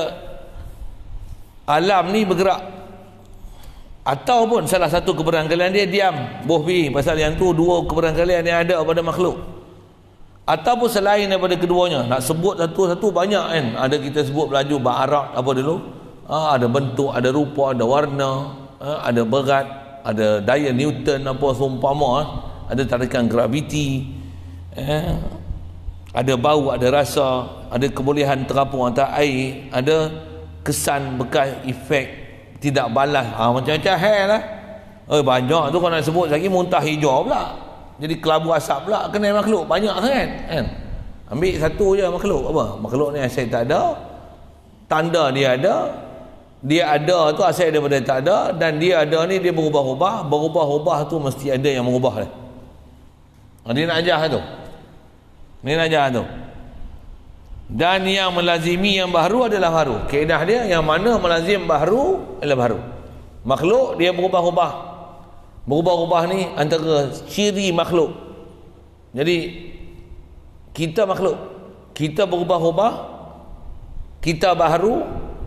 [SPEAKER 1] alam ni bergerak, ataupun salah satu keberangkalian dia diam, boh pi pasal yang tu dua keberangkalian yang ada pada makhluk, ataupun selain daripada keduanya. Nak sebut satu-satu banyak kan. Ada kita sebut belaju baharak apa dulu, ha, ada bentuk, ada rupa, ada warna, ha, ada berat, ada daya Newton apa seumpama, ha, ada tarikan graviti, eh, ada bau, ada rasa, ada kebolehan terapung atas air, ada kesan bekas efek tidak balas, ha, macam-macam hal lah. Eh, banyak tu kalau nak sebut lagi muntah hijau pula, jadi kelabu asap pula kena makhluk banyak sangat kan. Ambil satu je makhluk, apa makhluk ni asal tak ada, tanda dia ada, dia ada tu asal daripada tak ada, dan dia ada ni dia berubah-ubah, berubah-ubah tu mesti ada yang mengubah dia. Dia nak ajar tu, dia nak ajar tu. Dan yang melazimi yang baharu adalah baharu. Kaedah dia yang mana melazim baharu adalah baharu. Makhluk dia berubah-ubah. Berubah-ubah ni antara ciri makhluk. Jadi kita makhluk, kita berubah-ubah, kita baharu,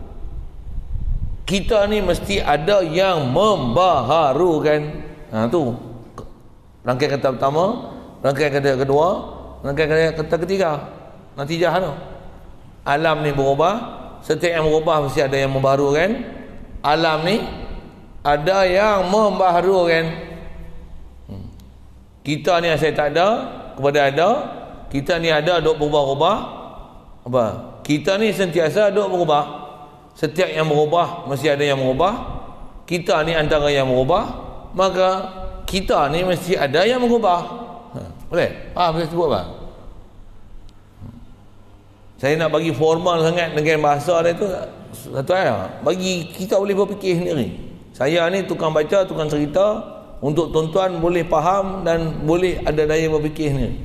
[SPEAKER 1] kita ni mesti ada yang membaharukan. Ha tu rangkaian kata pertama, rangkaian kata kedua, rangkaian kata ketiga. Natijah tu alam ni berubah, setiap yang berubah mesti ada yang membaharukan. Alam ni ada yang membaharukan. hmm. Kita ni asal tak ada kepada ada, kita ni ada duk berubah-ubah. Apa? Kita ni sentiasa duk berubah. Setiap yang berubah mesti ada yang merubah. Kita ni antara yang merubah, maka kita ni mesti ada yang mengubah. Ha, boleh? Faham saya sebut apa? Saya nak bagi formal sangat dengan bahasa dia tu satu ayat. Bagi kita boleh berfikir sendiri. Saya ni tukang baca, tukang cerita, untuk tuan-tuan boleh faham dan boleh ada daya berfikir sendiri.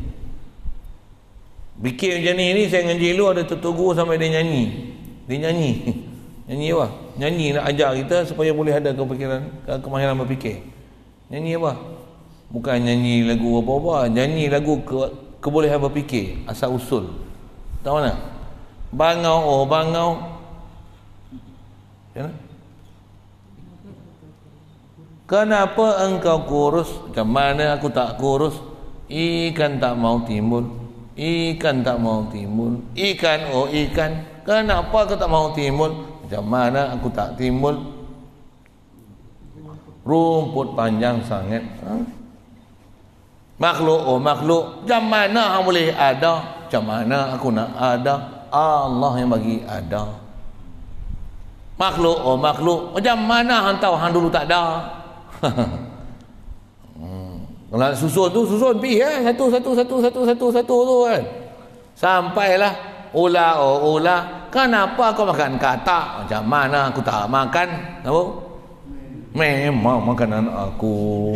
[SPEAKER 1] Fikir macam ni ni saya ngaji dulu ada tutur guru sampai dia nyanyi. Dia nyanyi. Nyanyi apa? Nyanyi nak ajar kita supaya boleh ada kefikiran, kemahiran berfikir. Nyanyi apa? Bukan nyanyi lagu apa-apa, nyanyi lagu ke, kebolehan berfikir, asal usul. Tahu mana? Bangau, oh bangau. Macam mana? Kenapa engkau kurus? Macam mana aku tak kurus? Ikan tak mau timbul. Ikan tak mau timbul. Ikan, oh ikan. Kenapa aku tak mau timbul? Macam mana aku tak timbul? Rumput panjang sangat. Ha? Makhluk, oh makhluk. Macam mana aku boleh ada? Macam mana aku nak ada? Allah yang bagi ada. Makhluk, oh makhluk. Macam mana hang tahu hang dulu tak ada? hmm. Kalau susun tu, susun pi eh. Satu, satu, satu, satu, satu, satu tu kan. Sampailah ula, oh ula. Kenapa kau makan katak? Macam mana aku tak makan? Tahu? Memang makanan aku.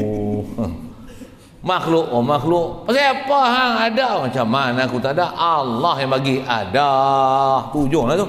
[SPEAKER 1] Makhluk, oh makhluk. Pasal apa hang ada? Macam mana aku tak ada? Allah yang bagi ada. Tu ujung lah tu.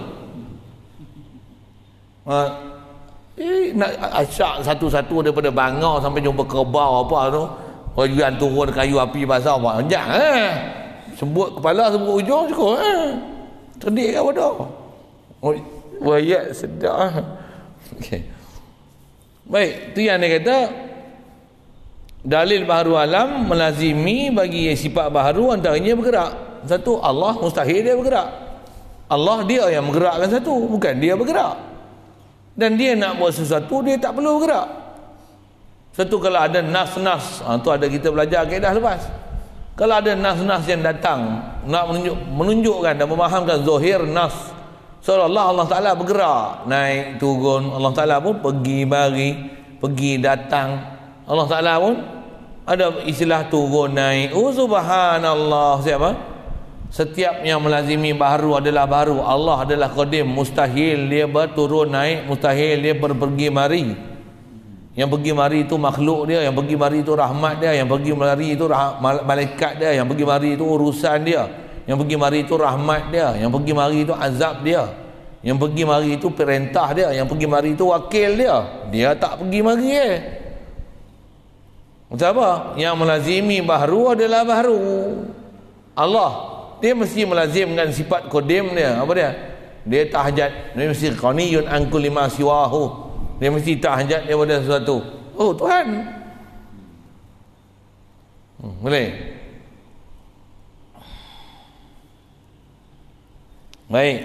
[SPEAKER 1] Uh, eh, nak asyak satu-satu daripada bangau sampai jumpa kerbau apa tu. Hujan turun kayu api basah apa. Jangan eh. Sebut kepala, sebut ujung cukup eh. Cerdik ke bodoh? Oh, wayat sedap. Okey. Baik, tu yang dia kata dalil baharu alam melazimi bagi sifat baharu antaranya bergerak. Satu, Allah mustahil dia bergerak. Allah dia yang menggerakkan satu, bukan dia bergerak. Dan dia nak buat sesuatu, dia tak perlu bergerak. Satu, kalau ada nas-nas, ha, tu ada kita belajar kaedah lepas. Kalau ada nas-nas yang datang nak menunjuk, menunjukkan dan memahamkan zahir nas, seolah-olah Allah Ta'ala bergerak, naik turun, Allah Ta'ala pun pergi mari, pergi datang. Allah Ta'ala pun ada istilah turun naik. Oh subhanallah. Siapa? Setiap yang melazimi baharu adalah baharu. Allah adalah qadim, mustahil dia berturun naik, mustahil dia berpergi mari. Yang pergi mari itu makhluk dia, yang pergi mari itu rahmat dia, yang pergi mari itu rah- malaikat dia, yang pergi mari itu urusan dia, yang pergi mari itu rahmat dia, yang pergi mari itu azab dia, yang pergi mari itu perintah dia, yang pergi mari itu wakil dia. Dia tak pergi mari eh. Macam apa? Yang melazimi bahru adalah bahru Allah. Dia mesti melazimkan sifat kodim dia. Apa dia? Dia tahajat. Dia mesti qaniyun an kulli ma siwahu. Dia mesti tahajat daripada sesuatu. Oh, Tuhan. Hmm, boleh? Baik.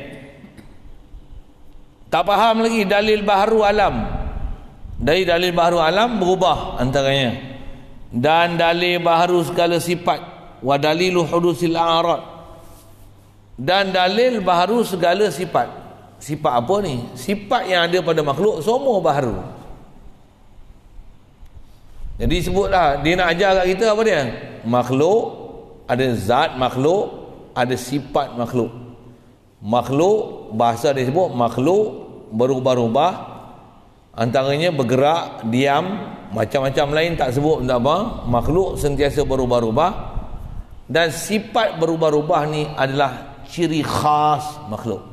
[SPEAKER 1] Tak faham lagi dalil bahru alam. Dari dalil bahru alam berubah antaranya. Dan dalil bahru segala sifat. Wa dalilu hudusil a'rad. Dan dalil baharu segala sifat. Sifat apa ni? Sifat yang ada pada makhluk semua baharu. Jadi sebutlah, dia nak ajar kat kita apa dia? Makhluk, ada zat makhluk, ada sifat makhluk. Makhluk, bahasa dia sebut makhluk berubah-ubah, antaranya bergerak, diam, macam-macam lain tak sebut tak apa. Makhluk sentiasa berubah-ubah, dan sifat berubah-ubah ni adalah ciri khas makhluk.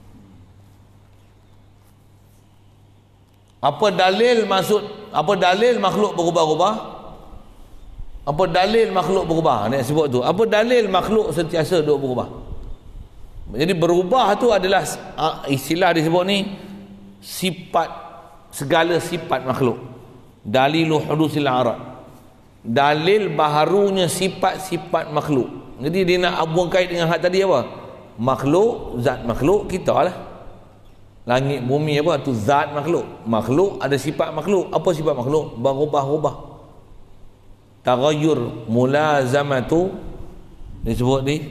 [SPEAKER 1] Apa dalil maksud, apa dalil makhluk berubah-ubah? Apa dalil makhluk berubah? Dia sebut tu. Apa dalil makhluk sentiasa duk berubah? Jadi berubah tu adalah istilah disebut ni sifat, segala sifat makhluk. Dalilu hudusil a'rad. Dalil baharunya sifat-sifat makhluk. Jadi dia nak buang kait dengan hak tadi apa? Makhluk, zat makhluk kita lah. Langit bumi apa tu zat makhluk. Makhluk ada sifat makhluk. Apa sifat makhluk? Berubah-ubah. Taghayyur mulazamatu disebut ni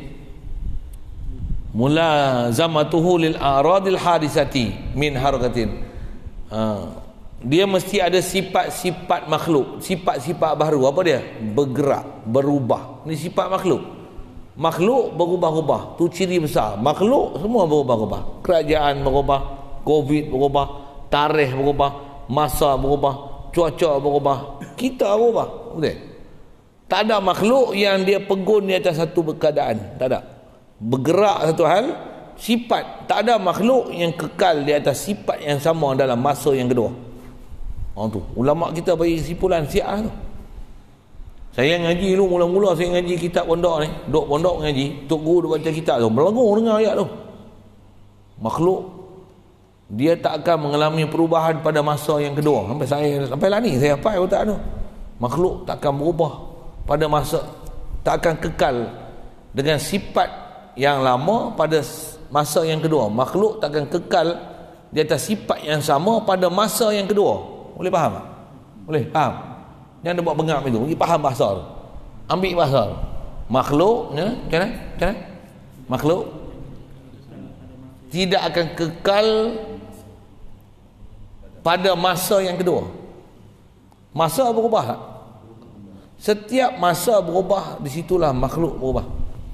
[SPEAKER 1] mulazamatuhu lil a'radil hadisati min harakatin. Ha. Dia mesti ada sifat-sifat makhluk, sifat-sifat baru. Apa dia? Bergerak, berubah. Ni sifat makhluk. Makhluk berubah-ubah, tu ciri besar. Makhluk semua berubah-ubah. Kerajaan berubah, Covid berubah, tarikh berubah, masa berubah, cuaca berubah, kita berubah. Betul? Tak ada makhluk yang dia pegun di atas satu keadaan. Tak ada. Bergerak satu hal, sifat. Tak ada makhluk yang kekal di atas sifat yang sama dalam masa yang kedua. Oh tu, ulama kita bagi kesimpulan Syiah tu. Saya ngaji dulu, mula-mula saya ngaji kitab pondok ni, duk pondok ngaji, tok guru duk baca kitab tu, melengur dengar ayat tu. Makhluk dia tak akan mengalami perubahan pada masa yang kedua. Sampai saya sampai lah ni saya hafal otak tu. Makhluk tak akan berubah pada masa, tak akan kekal dengan sifat yang lama pada masa yang kedua. Makhluk tak akan kekal di atas sifat yang sama pada masa yang kedua. Boleh faham tak? Boleh faham? Jangan dia buat bengap itu. Pergi faham bahasa tu. Ambil bahasa tu. Makhluk, ya, macam mana? Macam mana? Makhluk tidak akan kekal pada masa yang kedua. Masa berubah tak? Setiap masa berubah, disitulah makhluk berubah.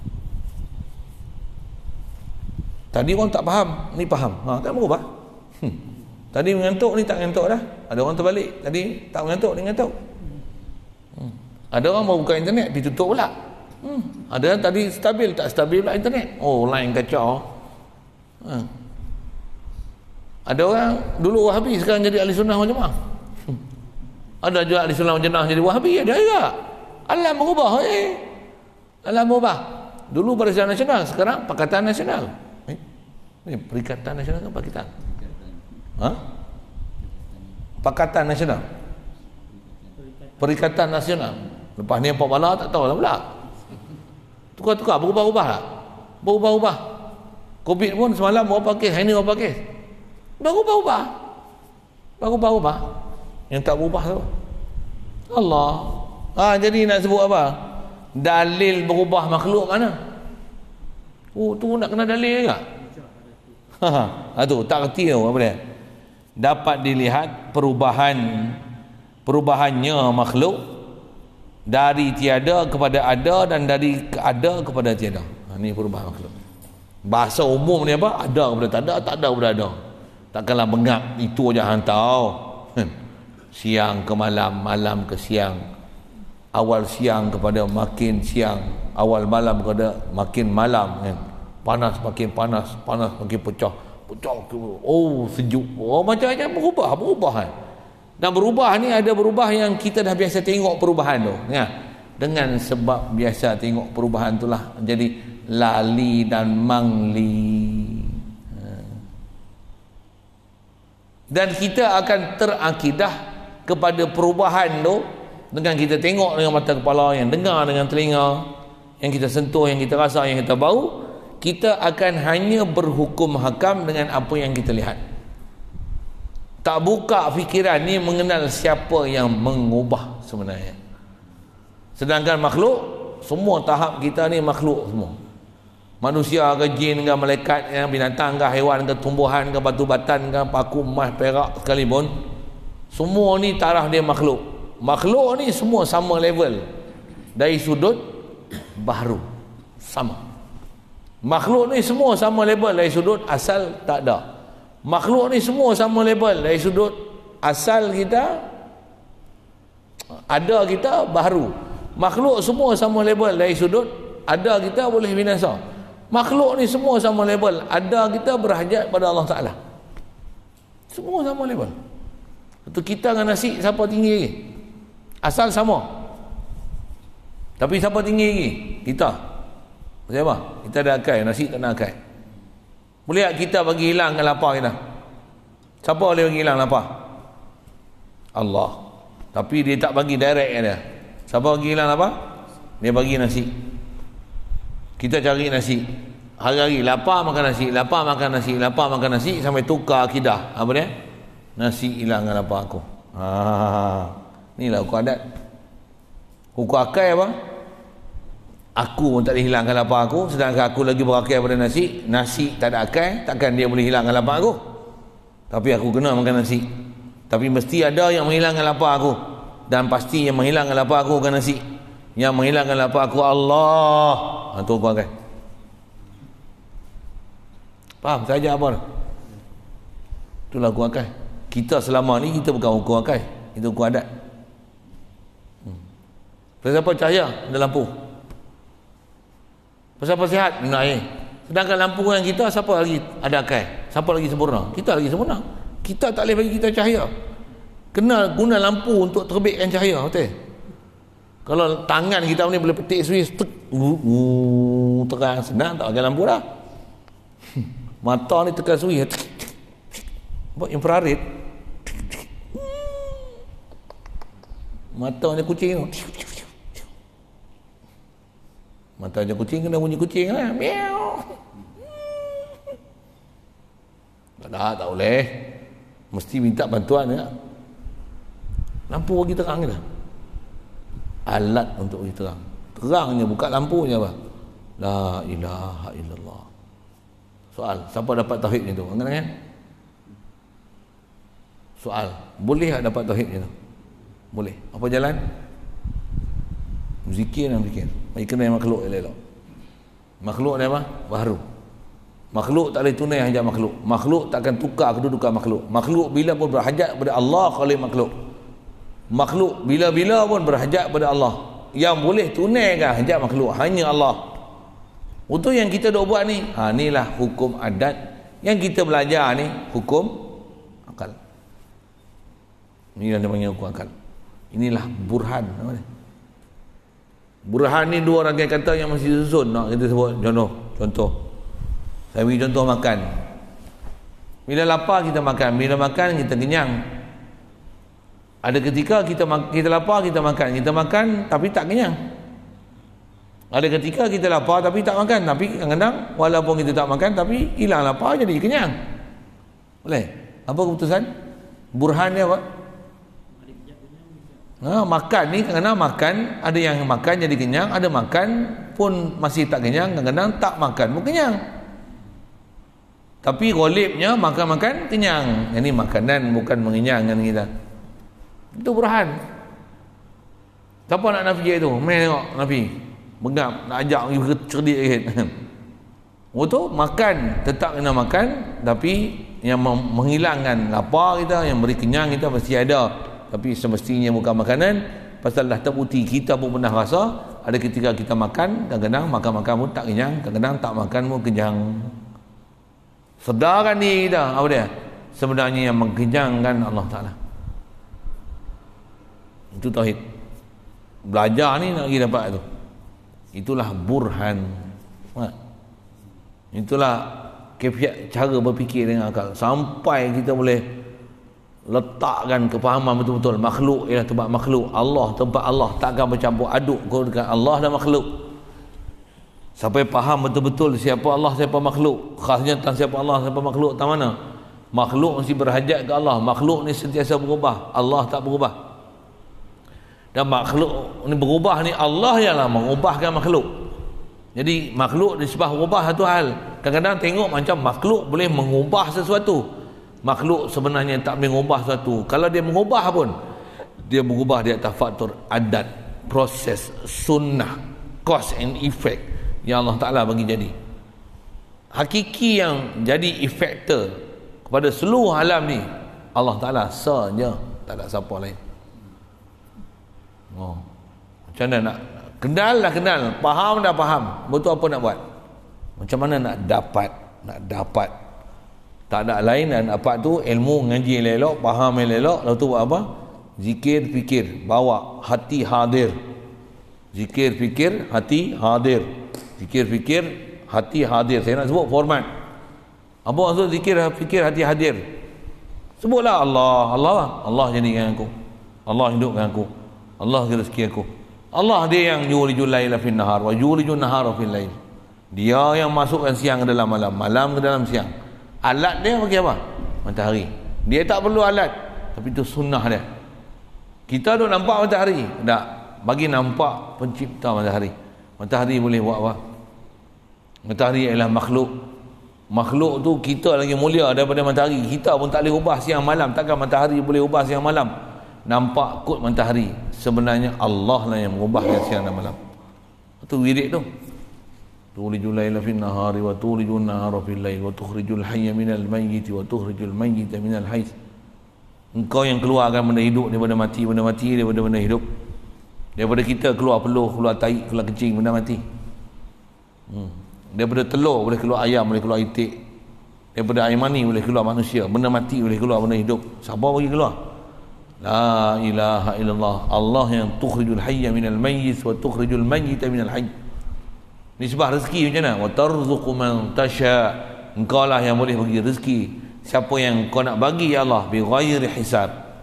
[SPEAKER 1] Tadi orang tak faham, ni faham. Ha, tak berubah. Hmm. Tadi mengantuk, ni tak mengantuk dah. Ada orang terbalik. Tadi tak mengantuk, ni mengantuk. Hmm. Ada orang mau buka internet, pergi tutup pula. Hmm. Ada yang tadi stabil, tak stabil pula internet. Oh, line kacau. Hmm. Ada orang dulu Wahabi, sekarang jadi ahli sunnah wal jamaah. Hmm. Ada juga ahli sunnah wal jamaah jadi Wahabi, ada juga. Alam berubah. Eh. Alam berubah. Dulu Barisan Nasional, sekarang Pakatan Nasional. Eh? Ini Perikatan Nasional ke Pakatan? Ha? Pakatan Nasional. Perikatan Nasional. Lepas ni apa bala tak tahu lah pula. Tukar-tukar, berubah-ubah lah. Berubah-ubah. Covid pun semalam berapa kes, hari ni berapa kes. Berubah-ubah. Berubah-ubah. Yang tak berubah tu Allah. Ha, jadi nak sebut apa? Dalil berubah makhluk mana? Oh, tu nak kena dalil juga. Ha, tu tak kerti tu apa dia? Dapat dilihat perubahan perubahannya makhluk dari tiada kepada ada dan dari ada kepada tiada. Ha, ni perubahan makhluk. Bahasa umum ni apa? Ada kepada tak ada, tak ada kepada ada. Takkanlah bengap itu aja hantau. Siang ke malam, malam ke siang. Awal siang kepada makin siang, awal malam kepada makin malam kan. Panas makin panas, panas makin pecah. Pecah ke, oh sejuk. Oh macam-macam berubah, berubah kan. Dan berubah ni ada berubah yang kita dah biasa tengok perubahan tu ya. Dengan sebab biasa tengok perubahan itulah jadi lali dan mangli. Dan kita akan terakidah kepada perubahan tu dengan kita tengok dengan mata kepala, yang dengar dengan telinga, yang kita sentuh, yang kita rasa, yang kita bau. Kita akan hanya berhukum hakam dengan apa yang kita lihat. Tak buka fikiran ni mengenal siapa yang mengubah sebenarnya. Sedangkan makhluk, semua tahap kita ni makhluk semua. Manusia ke jin ke malaikat, ya, binatang ke haiwan ke tumbuhan ke batu batan ke paku emas perak sekalipun, semua ni taraf dia makhluk. Makhluk ni semua sama level dari sudut baharu, sama. Makhluk ni semua sama level dari sudut asal tak ada. Makhluk ni semua sama level dari sudut asal kita ada, kita baharu. Makhluk semua sama level dari sudut ada kita boleh binasa. Makhluk ni semua sama level, ada kita berhajat pada Allah Ta'ala. Semua sama level. Itu kita dengan nasi siapa tinggi lagi? Asal sama, tapi siapa tinggi lagi? Kita. Macam apa? Kita ada akal, nasi tak ada akal. Boleh tak kita bagi hilangkan lapar kita? Siapa boleh bagi hilang lapar? Allah. Tapi dia tak bagi direct dia. Siapa bagi hilang lapar? Dia bagi nasi. Kita cari nasi. Hari-hari lapar makan nasi, lapar makan nasi, lapar makan nasi sampai tukar akidah. Apa dia? Nasi hilangkan lapar aku. Ha. Inilah hukum adat. Hukum akal apa? Aku pun tak boleh hilangkan lapar aku, sedangkan aku lagi berakal pada nasi. Nasi tak ada akal, takkan dia boleh hilangkan lapar aku. Tapi aku kena makan nasi. Tapi mesti ada yang menghilangkan lapar aku. Dan pasti yang menghilangkan lapar aku bukan nasi. Yang menghilangkan lapar aku Allah. Ha, tu hukum akal. Faham saja apa? Itulah hukum akal. Kita selama ni kita bukan hukum akal, itu hukum adat. Hmm. Pasal apa cahaya ada lampu? Pasal apa sihat minum air? Sedangkan lampu yang kita siapa lagi ada akal? Siapa lagi sempurna? Kita lagi sempurna. Kita tak boleh bagi kita cahaya. Kena guna lampu untuk terbitkan cahaya, betul? Kalau tangan kita ni boleh petik switch tek, uh, uh, terang senang tak pakai lampu dah. Mata ni tekan switch buat infrared. Matanya kucing tu. Matanya kucing kena bunyi kucing lah. Meow. Tak ada, tak boleh. Mesti minta bantuan ya. Lampu bagi terang kita. Alat untuk bagi terang. Terangnya buka lampunya apa? La ilaha illallah. Soal, siapa dapat tauhid ni tu? Angkat-angkat. Soal, boleh tak dapat tauhid ni tu? Boleh. Apa jalan? Zikir dan zikir. Bagi kena yang makhluk elok. Makhluk ni apa? Baharu. Makhluk tak boleh tunai hajat makhluk. Makhluk takkan tukar kedudukan makhluk. Makhluk bila pun berhajat pada Allah oleh makhluk. Makhluk bila-bila pun berhajat pada Allah. Yang boleh tunaikan hajat makhluk hanya Allah. Untuk yang kita dah buat ni, ha, inilah hukum adat. Yang kita belajar ni hukum akal. Inilah dia panggil hukum akal. Inilah burhan. Burhan ni dua orang kata yang masih susun. Nak kita sebut contoh. Contoh. Saya beri contoh makan. Bila lapar kita makan, bila makan kita kenyang. Ada ketika kita kita lapar kita makan, kita makan tapi tak kenyang. Ada ketika kita lapar tapi tak makan, tapi kadang-kadang walaupun kita tak makan tapi hilang lapar jadi kenyang. Boleh? Apa keputusan? Burhan dia apa? Ha, makan ni kadang-kadang makan, ada yang makan jadi kenyang, ada makan pun masih tak kenyang, kadang-kadang tak makan pun kenyang. Tapi ghalibnya makan-makan kenyang. Ini makanan bukan mengenyangkan kita. Itu burhan. Siapa nak nafi itu? Main tengok nafi. Bengap, nak ajak pergi cerdik sikit. Betul, makan tetap kena makan, tapi yang menghilangkan lapar kita, yang beri kenyang kita mesti ada. Tapi semestinya bukan makanan. Pasal dah terbukti kita pun pernah rasa ada ketika kita makan, kadang-kadang makan-makan pun tak kenyang, kadang-kadang tak makan pun kenyang. Sedarkan ni kita, apa dia? Sebenarnya yang mengkenyangkan Allah Ta'ala. Itu tauhid. Belajar ni nak pergi dapat tu. Itulah burhan. Ha. Itulah kefiat cara berfikir dengan akal. Sampai kita boleh letakkan kefahaman betul-betul. Makhluk ialah tempat makhluk. Allah tempat Allah. Takkan bercampur aduk kau dengan Allah dan makhluk. Sampai faham betul-betul siapa Allah, siapa makhluk. Khasnya tentang siapa Allah, siapa makhluk. Tentang mana? Makhluk mesti berhajat ke Allah. Makhluk ni sentiasa berubah. Allah tak berubah. Dan makhluk ni berubah ni Allah ialah mengubahkan makhluk. Jadi makhluk disebab berubah satu hal. Kadang-kadang tengok macam makhluk boleh mengubah sesuatu. Makhluk sebenarnya tak boleh mengubah sesuatu. Kalau dia mengubah pun, dia mengubah di atas faktor adat, proses, sunnah, cause and effect yang Allah Ta'ala bagi jadi. Hakiki yang jadi efektor kepada seluruh alam ni Allah Ta'ala saja, tak ada siapa lain. Oh. Macam mana nak kenal dah kenal, faham dah faham, betul apa nak buat? Macam mana nak dapat? Nak dapat. Tak ada lain dan dapat tu ilmu ngaji yang elok, faham yang elok, lalu tu buat apa? Zikir, fikir, bawa hati hadir. Zikir, fikir, hati hadir. Zikir, fikir, hati hadir. Saya nak sebut format. Apa maksud zikir, fikir, hati hadir? Sebutlah Allah, Allah, Allah jadikan aku. Allah hidupkan aku. Allah rezeki aku. Allah dia yang yulijul laila fin nahar wa yulijul nahara fil lail. Dia yang masukkan siang ke dalam malam, malam ke dalam siang. Alat dia bagi apa? Matahari. Dia tak perlu alat, tapi itu sunnah dia. Kita duk nampak matahari, tak bagi nampak pencipta matahari. Matahari boleh buat apa? Matahari ialah makhluk. Makhluk tu kita lagi mulia daripada matahari. Kita pun tak boleh ubah siang malam. Takkan matahari boleh ubah siang malam? Nampak kod matahari, sebenarnya Allah lah yang mengubahkan siang dan malam. Itu wirid tu. Tulijul laila fin nahari wa tulijul nahara fil lail wa tukhrijul hayya minal mayyit wa tukhrijul mayyita minal hayy. Engkau yang keluarkan benda hidup daripada mati, benda mati daripada benda hidup. Daripada kita keluar peluh, keluar tai, keluar kencing, benda mati. Hmm. Daripada telur boleh keluar ayam, boleh keluar itik. Daripada air mani boleh keluar manusia, benda mati boleh keluar benda hidup. Siapa bagi keluar? La ilaha illallah. Allah yang tukhrijul hayya minal mayyit wa tukhrijul mayyita minal hayy. Nisbah rezeki macam mana? Wa tarzuqu man tasha. Engkau lah yang boleh bagi rezeki siapa yang kau nak bagi, ya Allah, bi ghairi hisab.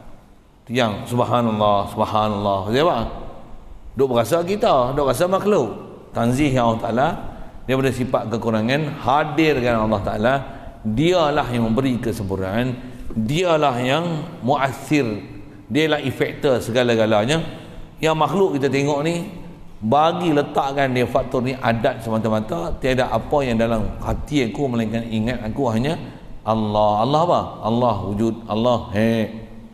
[SPEAKER 1] Yang subhanallah, subhanallah. Siapa? Duk berasa kita, duk rasa makhluk. Tanzih ya Allah Taala daripada sifat kekurangan, hadirkan Allah Taala. Dialah yang memberi kesempurnaan, dialah yang muassir, dialah efektor segala-galanya. Yang makhluk kita tengok ni, bagi letakkan dia faktor ni adat semata-mata. Tiada apa yang dalam hati aku melainkan ingat aku hanya Allah. Allah apa? Allah wujud, Allah he.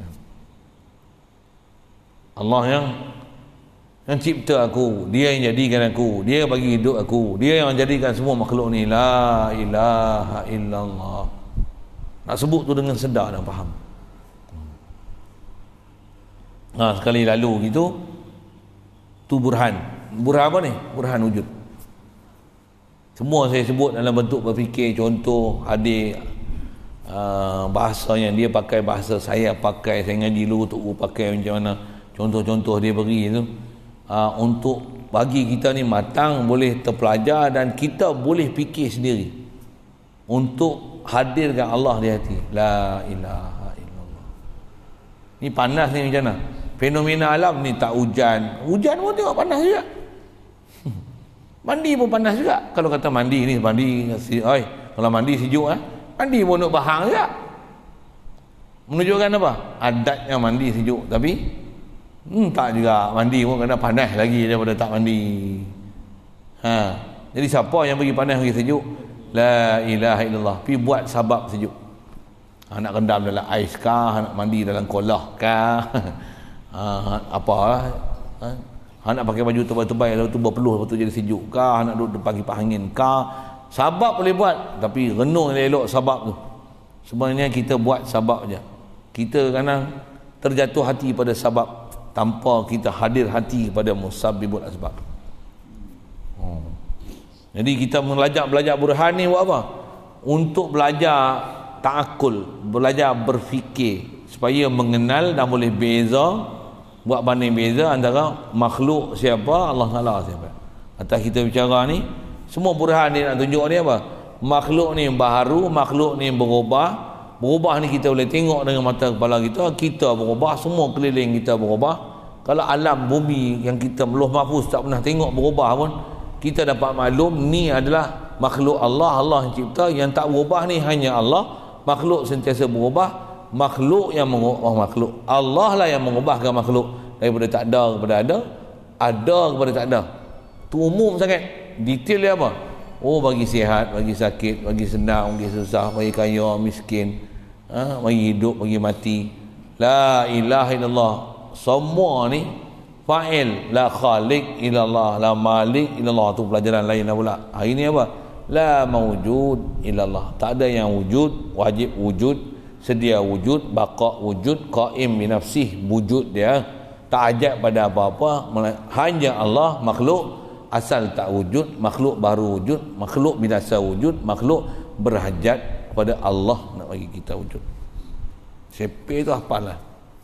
[SPEAKER 1] Allah yang yang cipta aku, dia yang jadikan aku, dia bagi hidup aku, dia yang jadikan semua makhluk ni. La ilaha illallah. Nak sebut tu dengan sedar dan faham. Ha, sekali lalu gitu, tu burhan. Burhan apa ni? Burhan wujud. Semua saya sebut dalam bentuk berfikir, contoh, hadir, uh, bahasa yang dia pakai, bahasa saya pakai, saya ngaji dulu tu pakai macam mana, contoh-contoh dia beri tu, uh, untuk bagi kita ni matang, boleh terpelajar dan kita boleh fikir sendiri untuk hadirkan Allah di hati. La ilaha illallah. Ni panas ni macam mana? Fenomena alam ni, tak hujan, hujan pun tengok panas juga. Mandi pun panas juga. Kalau kata mandi ni, mandi oi, kalau mandi sejuk ah, mandi pun nak bahang juga. Menunjukkan apa? Adatnya mandi sejuk, tapi hmm, tak juga, mandi pun kena panas lagi daripada tak mandi. Ha, jadi siapa yang bagi panas bagi sejuk? La ilaha illallah. Pi buat sebab sejuk. Ha, nak rendam dalam ais kah, nak mandi dalam kolah kah? Ha, apa ha? Ha, nak pakai baju tebal-tebal lalu tu berpeluh lepas tu jadi sejuk kah, nak duduk depan kipas angin kah? Sabab boleh buat, tapi renung elok sabab tu. Sebenarnya kita buat sabab je. Kita kadang terjatuh hati pada sabab tanpa kita hadir hati kepada musabbibul asbab. Oh. Jadi kita belajar belajar burhan ni buat apa? Untuk belajar ta'akul, belajar berfikir supaya mengenal dan boleh beza buat banding beza antara makhluk siapa, Allah Taala siapa. Atas kita bicara ni, semua burhan ni nak tunjuk ni apa? Makhluk ni baharu, makhluk ni berubah. Berubah ni kita boleh tengok dengan mata kepala kita, kita berubah, semua keliling kita berubah. Kalau alam bumi yang kita meluh mahfuz tak pernah tengok berubah pun, kita dapat maklum ni adalah makhluk Allah, Allah yang cipta. Yang tak berubah ni hanya Allah. Makhluk sentiasa berubah, makhluk yang mengubah makhluk. Allah lah yang mengubahkan makhluk daripada tak ada kepada ada, ada kepada tak ada. Tu umum sangat. Detail dia apa? Oh, bagi sihat, bagi sakit, bagi senang, bagi susah, bagi kaya, miskin, ha? Bagi hidup, bagi mati. La ilaha illallah. Semua ni fa'il. La khaliq illallah, la malik illallah. Tu pelajaran lain lah pula. Hari ni apa? La mawjud illallah. Tak ada yang wujud, wajib wujud, sedia wujud, baqa wujud, qaim bi nafsih, wujud dia. Tak ajak pada apa-apa, hanya Allah. Makhluk asal tak wujud, makhluk baru wujud, makhluk binasa wujud, makhluk berhajat kepada Allah nak bagi kita wujud. Sepe tu apalah.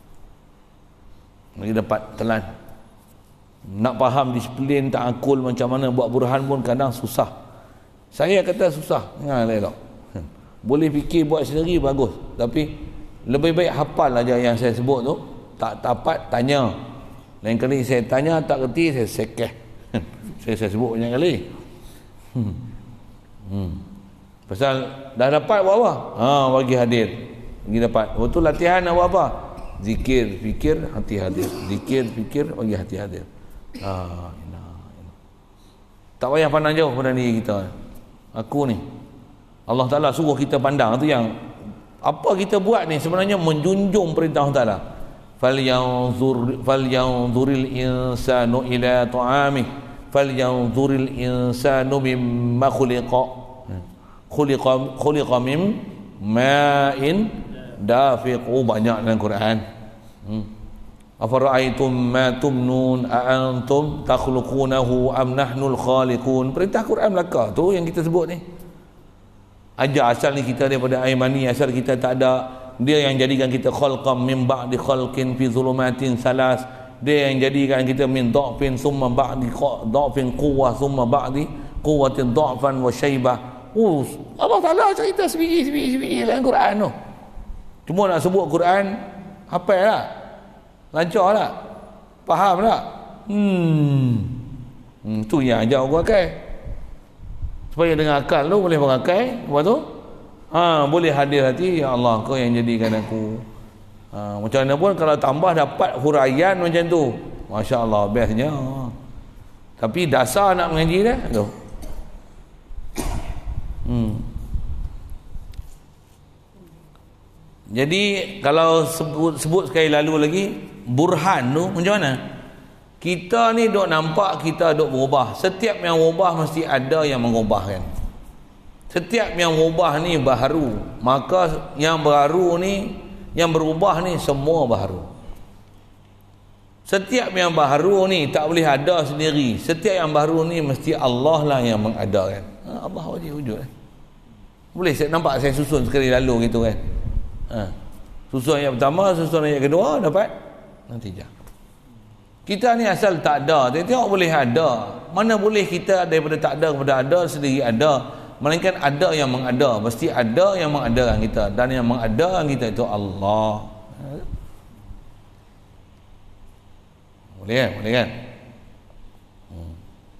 [SPEAKER 1] Lagi dapat telan. Nak faham disiplin tak akul macam mana buat burhan pun kadang susah. Saya kata susah. Jangan elok. Boleh fikir buat sendiri bagus, tapi lebih baik hafal aja yang saya sebut tu. Tak dapat tanya. Lain kali saya tanya tak kerti, saya sekeh. saya saya sebut banyak kali. Hmm. Hmm. Pasal dah dapat buat apa? Ha, bagi hadir. Bagi dapat. Betul latihan nak buat apa? Zikir, fikir, hati hadir. Zikir, fikir, bagi hati hadir. Ah, ina, ina. Tak payah pandang jauh pada diri kita. Aku ni. Allah Taala suruh kita pandang tu yang apa kita buat ni sebenarnya menjunjung perintah Allah Taala. Falyanzur falyanzuril insanu ila ta'amih, falyanzuril insanu mimma khuliqa. Khuliqa khuliqa mim ma'in dafiq. Oh, banyak dalam Quran. Hmm. Afara'aytum ma tumnun a antum takhluqunahu am nahnul khaliqun. Perintah Quran Melaka tu yang kita sebut ni. Ajar asal ni kita daripada air mani, asal kita tak ada. Dia yang jadikan kita khalqam min ba'di khalqin fi zulumatin salas. Dia yang jadikan kita min dha'fin summa ba'di dha'fin quwwah summa ba'di quwwatin dha'fan wa syaibah. Oh, Allah Taala cerita sebiji-sebiji dalam Quran tu. Cuma nak sebut Quran, hafal tak? Lancar tak? Faham tak? Hmm. Hmm, tu yang ajar orang pakai. Supaya dengan akal tu boleh berakai. Lepas tu ha, boleh hadir hati. Ya Allah, kau yang jadikan aku. Ha, macam mana pun kalau tambah dapat huraian macam tu, Masya Allah, bestnya. Tapi dasar nak mengaji dah tu. Hmm. Jadi kalau sebut, sebut sekali lalu lagi, burhan tu macam mana? Kita ni duk nampak kita duk berubah. Setiap yang berubah mesti ada yang mengubahkan. Setiap yang berubah ni baharu. Maka yang baru ni, yang berubah ni semua baharu. Setiap yang baharu ni tak boleh ada sendiri. Setiap yang baharu ni mesti Allah lah yang mengadakan. Ha, Allah wajib wujud. Eh? Boleh saya nampak saya susun sekali lalu gitu kan. Ha. Susun ayat pertama, susun ayat kedua, dapat natijah. Kita ni asal tak ada, tengok boleh ada. Mana boleh kita daripada tak ada kepada ada sendiri ada. Melainkan ada yang mengada. Mesti ada yang mengadakan kita. Dan yang mengadakan kita itu Allah. Boleh kan? Boleh kan? Hmm.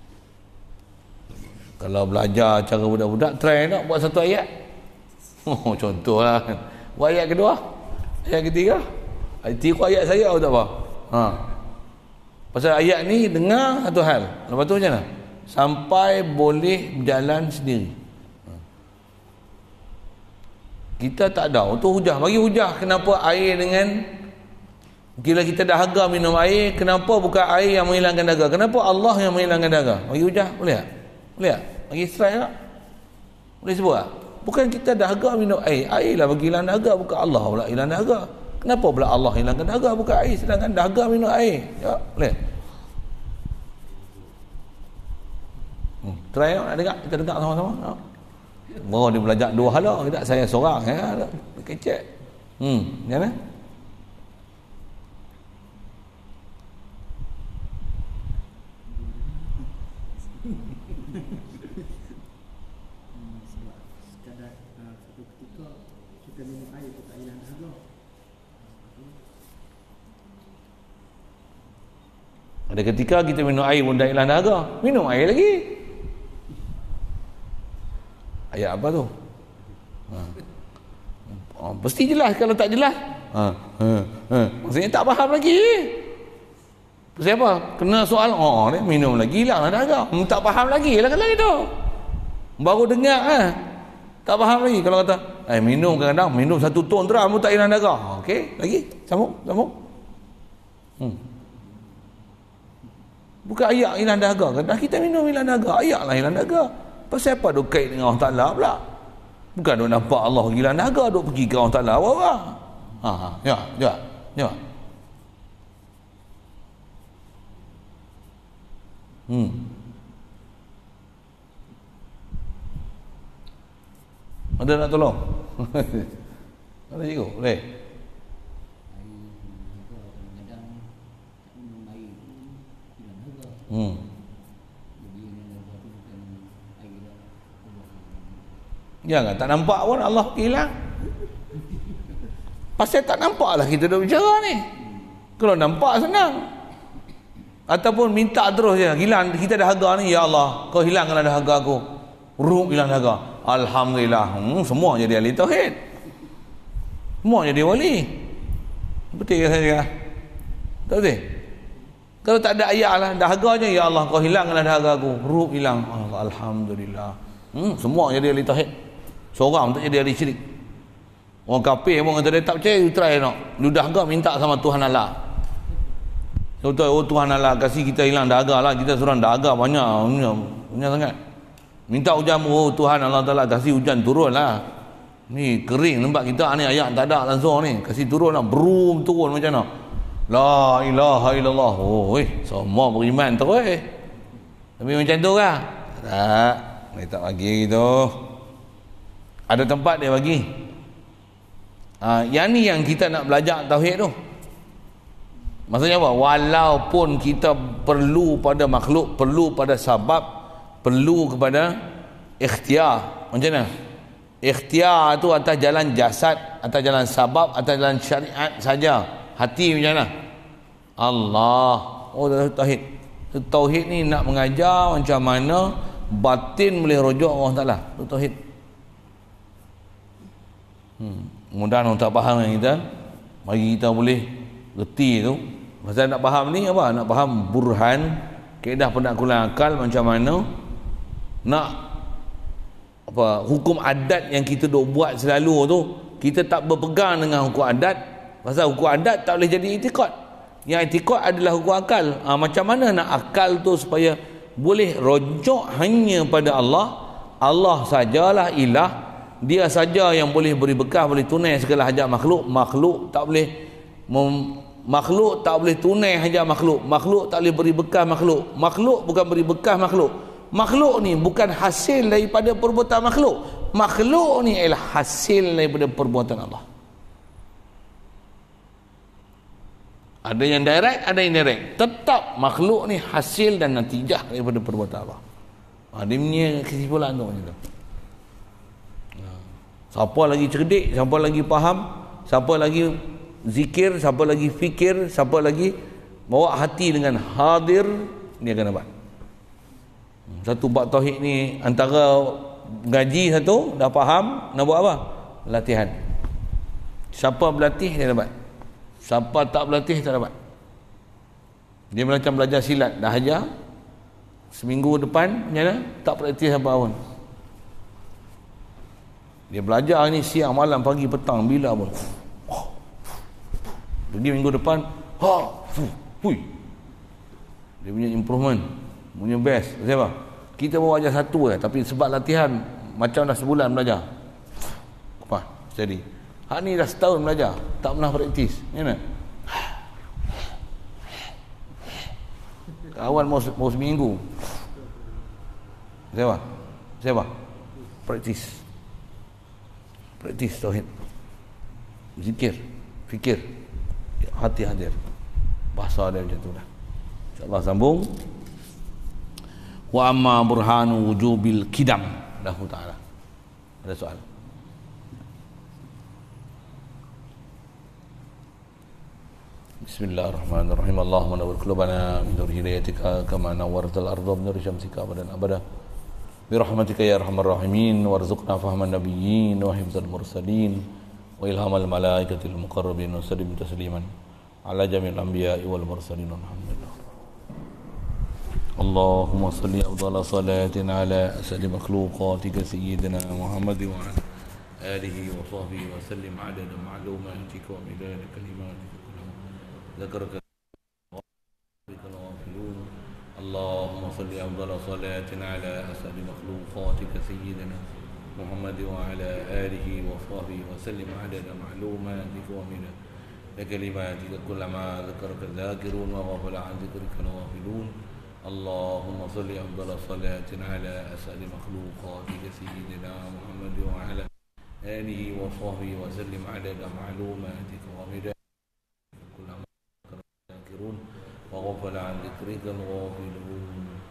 [SPEAKER 1] Kalau belajar cara budak-budak, try nak buat satu ayat. Oh, contohlah. Buat ayat kedua, ayat ketiga. Ayat tiga ayat saya atau tak apa? Ha. Pasal ayat ni dengar satu hal. Lepas tu macam mana? Sampai boleh berjalan sendiri. Kita tak ada. Itu hujah. Bagi hujah kenapa air dengan, bila kita dahaga minum air, kenapa bukan air yang menghilangkan dahaga? Kenapa Allah yang menghilangkan dahaga? Bagi hujah. Boleh tak? Boleh tak? Bagi strike tak? Boleh sebut tak? Bukan kita dahaga minum air. Air lah bagi hilang dahaga, bukan Allah pula hilang dahaga. Kenapa pula Allah hilangkan dahaga bukan air, sedangkan dahaga minum air? Ya, boleh. Hmm, try nak dengar, kita dengar sama-sama. Ya. Oh, dia belajar dua hala, tidak saya seorang ya, kecek. Hmm, macam mana?
[SPEAKER 2] Sebab sekadar uh, satu ketika kita minum air kita hilang dahaga.
[SPEAKER 1] Ada ketika kita minum air pun dah hilang dahaga. Minum air lagi. Ayat apa tu? Ha. Oh, pasti jelas. Kalau tak jelas, ha, ha, ha. maksudnya tak faham lagi. Pasal apa? Kena soal, oh, ni minum lagi hilang lah dahaga. Hmm, tak faham lagi lah kalau itu. Baru dengar ha. Tak faham lagi. Kalau kata, eh minum kadang-kadang, minum satu ton terang pun tak hilang dahaga. Okey, lagi. Sambung, sambung. Hmm. Bukan ayat hilang dahaga. Kadang kita minum hilang dahaga. Ayat lah hilang dahaga. Pasal apa duk kait dengan Allah Ta'ala pula? Bukan duk nampak Allah hilang dahaga, duk pergi ke Allah Ta'ala. Apa-apa? Ha, ha, ya, ya, ya. Hmm. Ada nak tolong? Ada cikgu? Boleh? Hmm. Jangan tak nampak pun Allah hilang. Pasal tak nampak lah kita dah bicara ni. Kalau nampak senang. Ataupun minta terus je, hilang kita dahaga ni, ya Allah kau hilangkanlah dahaga aku. Ruh hilang dahaga. Alhamdulillah. Hmm, semua jadi ahli tauhid. Semua jadi wali. Betul ke saya cakap? Tak betul? Kalau tak ada ayat lah, dahaganya, ya Allah kau hilangkanlah dahaga aku. Ruh hilang. Allah, alhamdulillah. Hmm, semua jadi ahli tauhid. Seorang tak jadi ahli syirik. Orang kafir pun kata dia tak percaya, you try nak. Lu dahaga minta sama Tuhan Allah. Contoh, oh Tuhan Allah kasih kita hilang dahaga lah. Kita seorang dahaga banyak. Banyak, banyak sangat. Minta hujan, oh Tuhan Allah Ta'ala kasih hujan turun lah. Ni kering tempat kita ni, ayat tak ada langsung ni. Kasih turun lah, brum turun macam mana. La ilaha illallah. Oh, eh, semua beriman terus eh. Tapi macam tu kah? Tak. Dia tak bagi gitu. Ada tempat dia bagi. Ha, yang ni yang kita nak belajar tauhid tu. Maksudnya apa? Walaupun kita perlu pada makhluk, perlu pada sabab, perlu kepada ikhtiar. Macam mana? Ikhtiar tu atas jalan jasad, atas jalan sabab, atas jalan syariat saja. Hati macam mana? Allah. Oh, tauhid. Tauhid ni nak mengajar macam mana batin boleh rujuk Allah Ta'ala. Itu tauhid. Hmm. Mudah orang tak faham yang kita, bagi kita boleh reti tu. Pasal nak faham ni apa? Nak faham burhan, kaedah penaklukan akal macam mana nak apa hukum adat yang kita duk buat selalu tu, kita tak berpegang dengan hukum adat. Pasal hukum adat tak boleh jadi itikad. Yang itikad adalah hukum akal. Ha, macam mana nak akal tu supaya boleh rujuk hanya pada Allah? Allah sajalah ilah. Dia saja yang boleh beri bekah, boleh tunai segala hajat makhluk. Makhluk tak boleh mem, makhluk tak boleh tunai hajat makhluk. Makhluk tak boleh beri bekah makhluk. Makhluk bukan beri bekah makhluk. Makhluk ni bukan hasil daripada perbuatan makhluk. Makhluk ni ialah hasil daripada perbuatan Allah. Ada yang direct, ada yang indirect. Tetap makhluk ni hasil dan natijah daripada perbuatan Allah. Ha, dia punya kesimpulan tu macam tu. Siapa lagi cerdik, siapa lagi faham, siapa lagi zikir, siapa lagi fikir, siapa lagi bawa hati dengan hadir, dia akan dapat. Satu bab tauhid ni antara gaji satu, dah faham, nak buat apa? Latihan. Siapa berlatih, dia dapat. Siapa tak berlatih, tak dapat. Dia macam belajar silat, dah ajar, seminggu depan, macam mana? Tak praktis apa pun. Dia belajar ni siang, malam, pagi, petang, bila pun. Pergi minggu depan, ha, fu, hui. Dia punya improvement, punya best. Siapa? Kita bawa ajar satu lah, tapi sebab latihan, macam dah sebulan belajar. Apa? Jadi, hak ni dah setahun belajar, tak pernah praktis. Macam mana? Kawan mau, mau seminggu. Siapa? Siapa? Praktis. Praktis tauhid, zikir, fikir, hati hadir, bahasa dia macam tu dah. InsyaAllah sambung. Wa amma burhanu wujubil kidam lahu ta'ala. Ada soal? Bismillahirrahmanirrahim. Allahumma nawwir qulubana min nur hidayatika kama nawwartal arda min nur syamsika abadan abada. Birahmatika ya arhamar rahimin warzuqna fahman nabiyyin wa hifdzal mursalin wa ilhamal malaikatil muqarrabin wa sallim tasliman ala jamil anbiya'i wal mursalin. Alhamdulillah. Allahumma salli afdhala salatin ala asadi makhluqatika sayyidina Muhammad wa ala alihi wa sahbihi wa sallim adada ma'lumatika wa midada kalimatika kullama dzakaraka الغافلون. اللهم صل أفضل صلاة على أسعد مخلوقاتك سيدنا محمد وعلى آله وصحبه وسلم عدد معلوماتك ومدد كلماتك كلما ذكرك الذاكرون وغفل عن ذكرك الغافلون. اللهم صل أفضل صلاة على أسعد مخلوقاتك سيدنا محمد وعلى آله وصحبه وسلم عدد معلوماتك ومدد كلما ذكرك الذاكرون وغفل عن ذكرك الغافلون.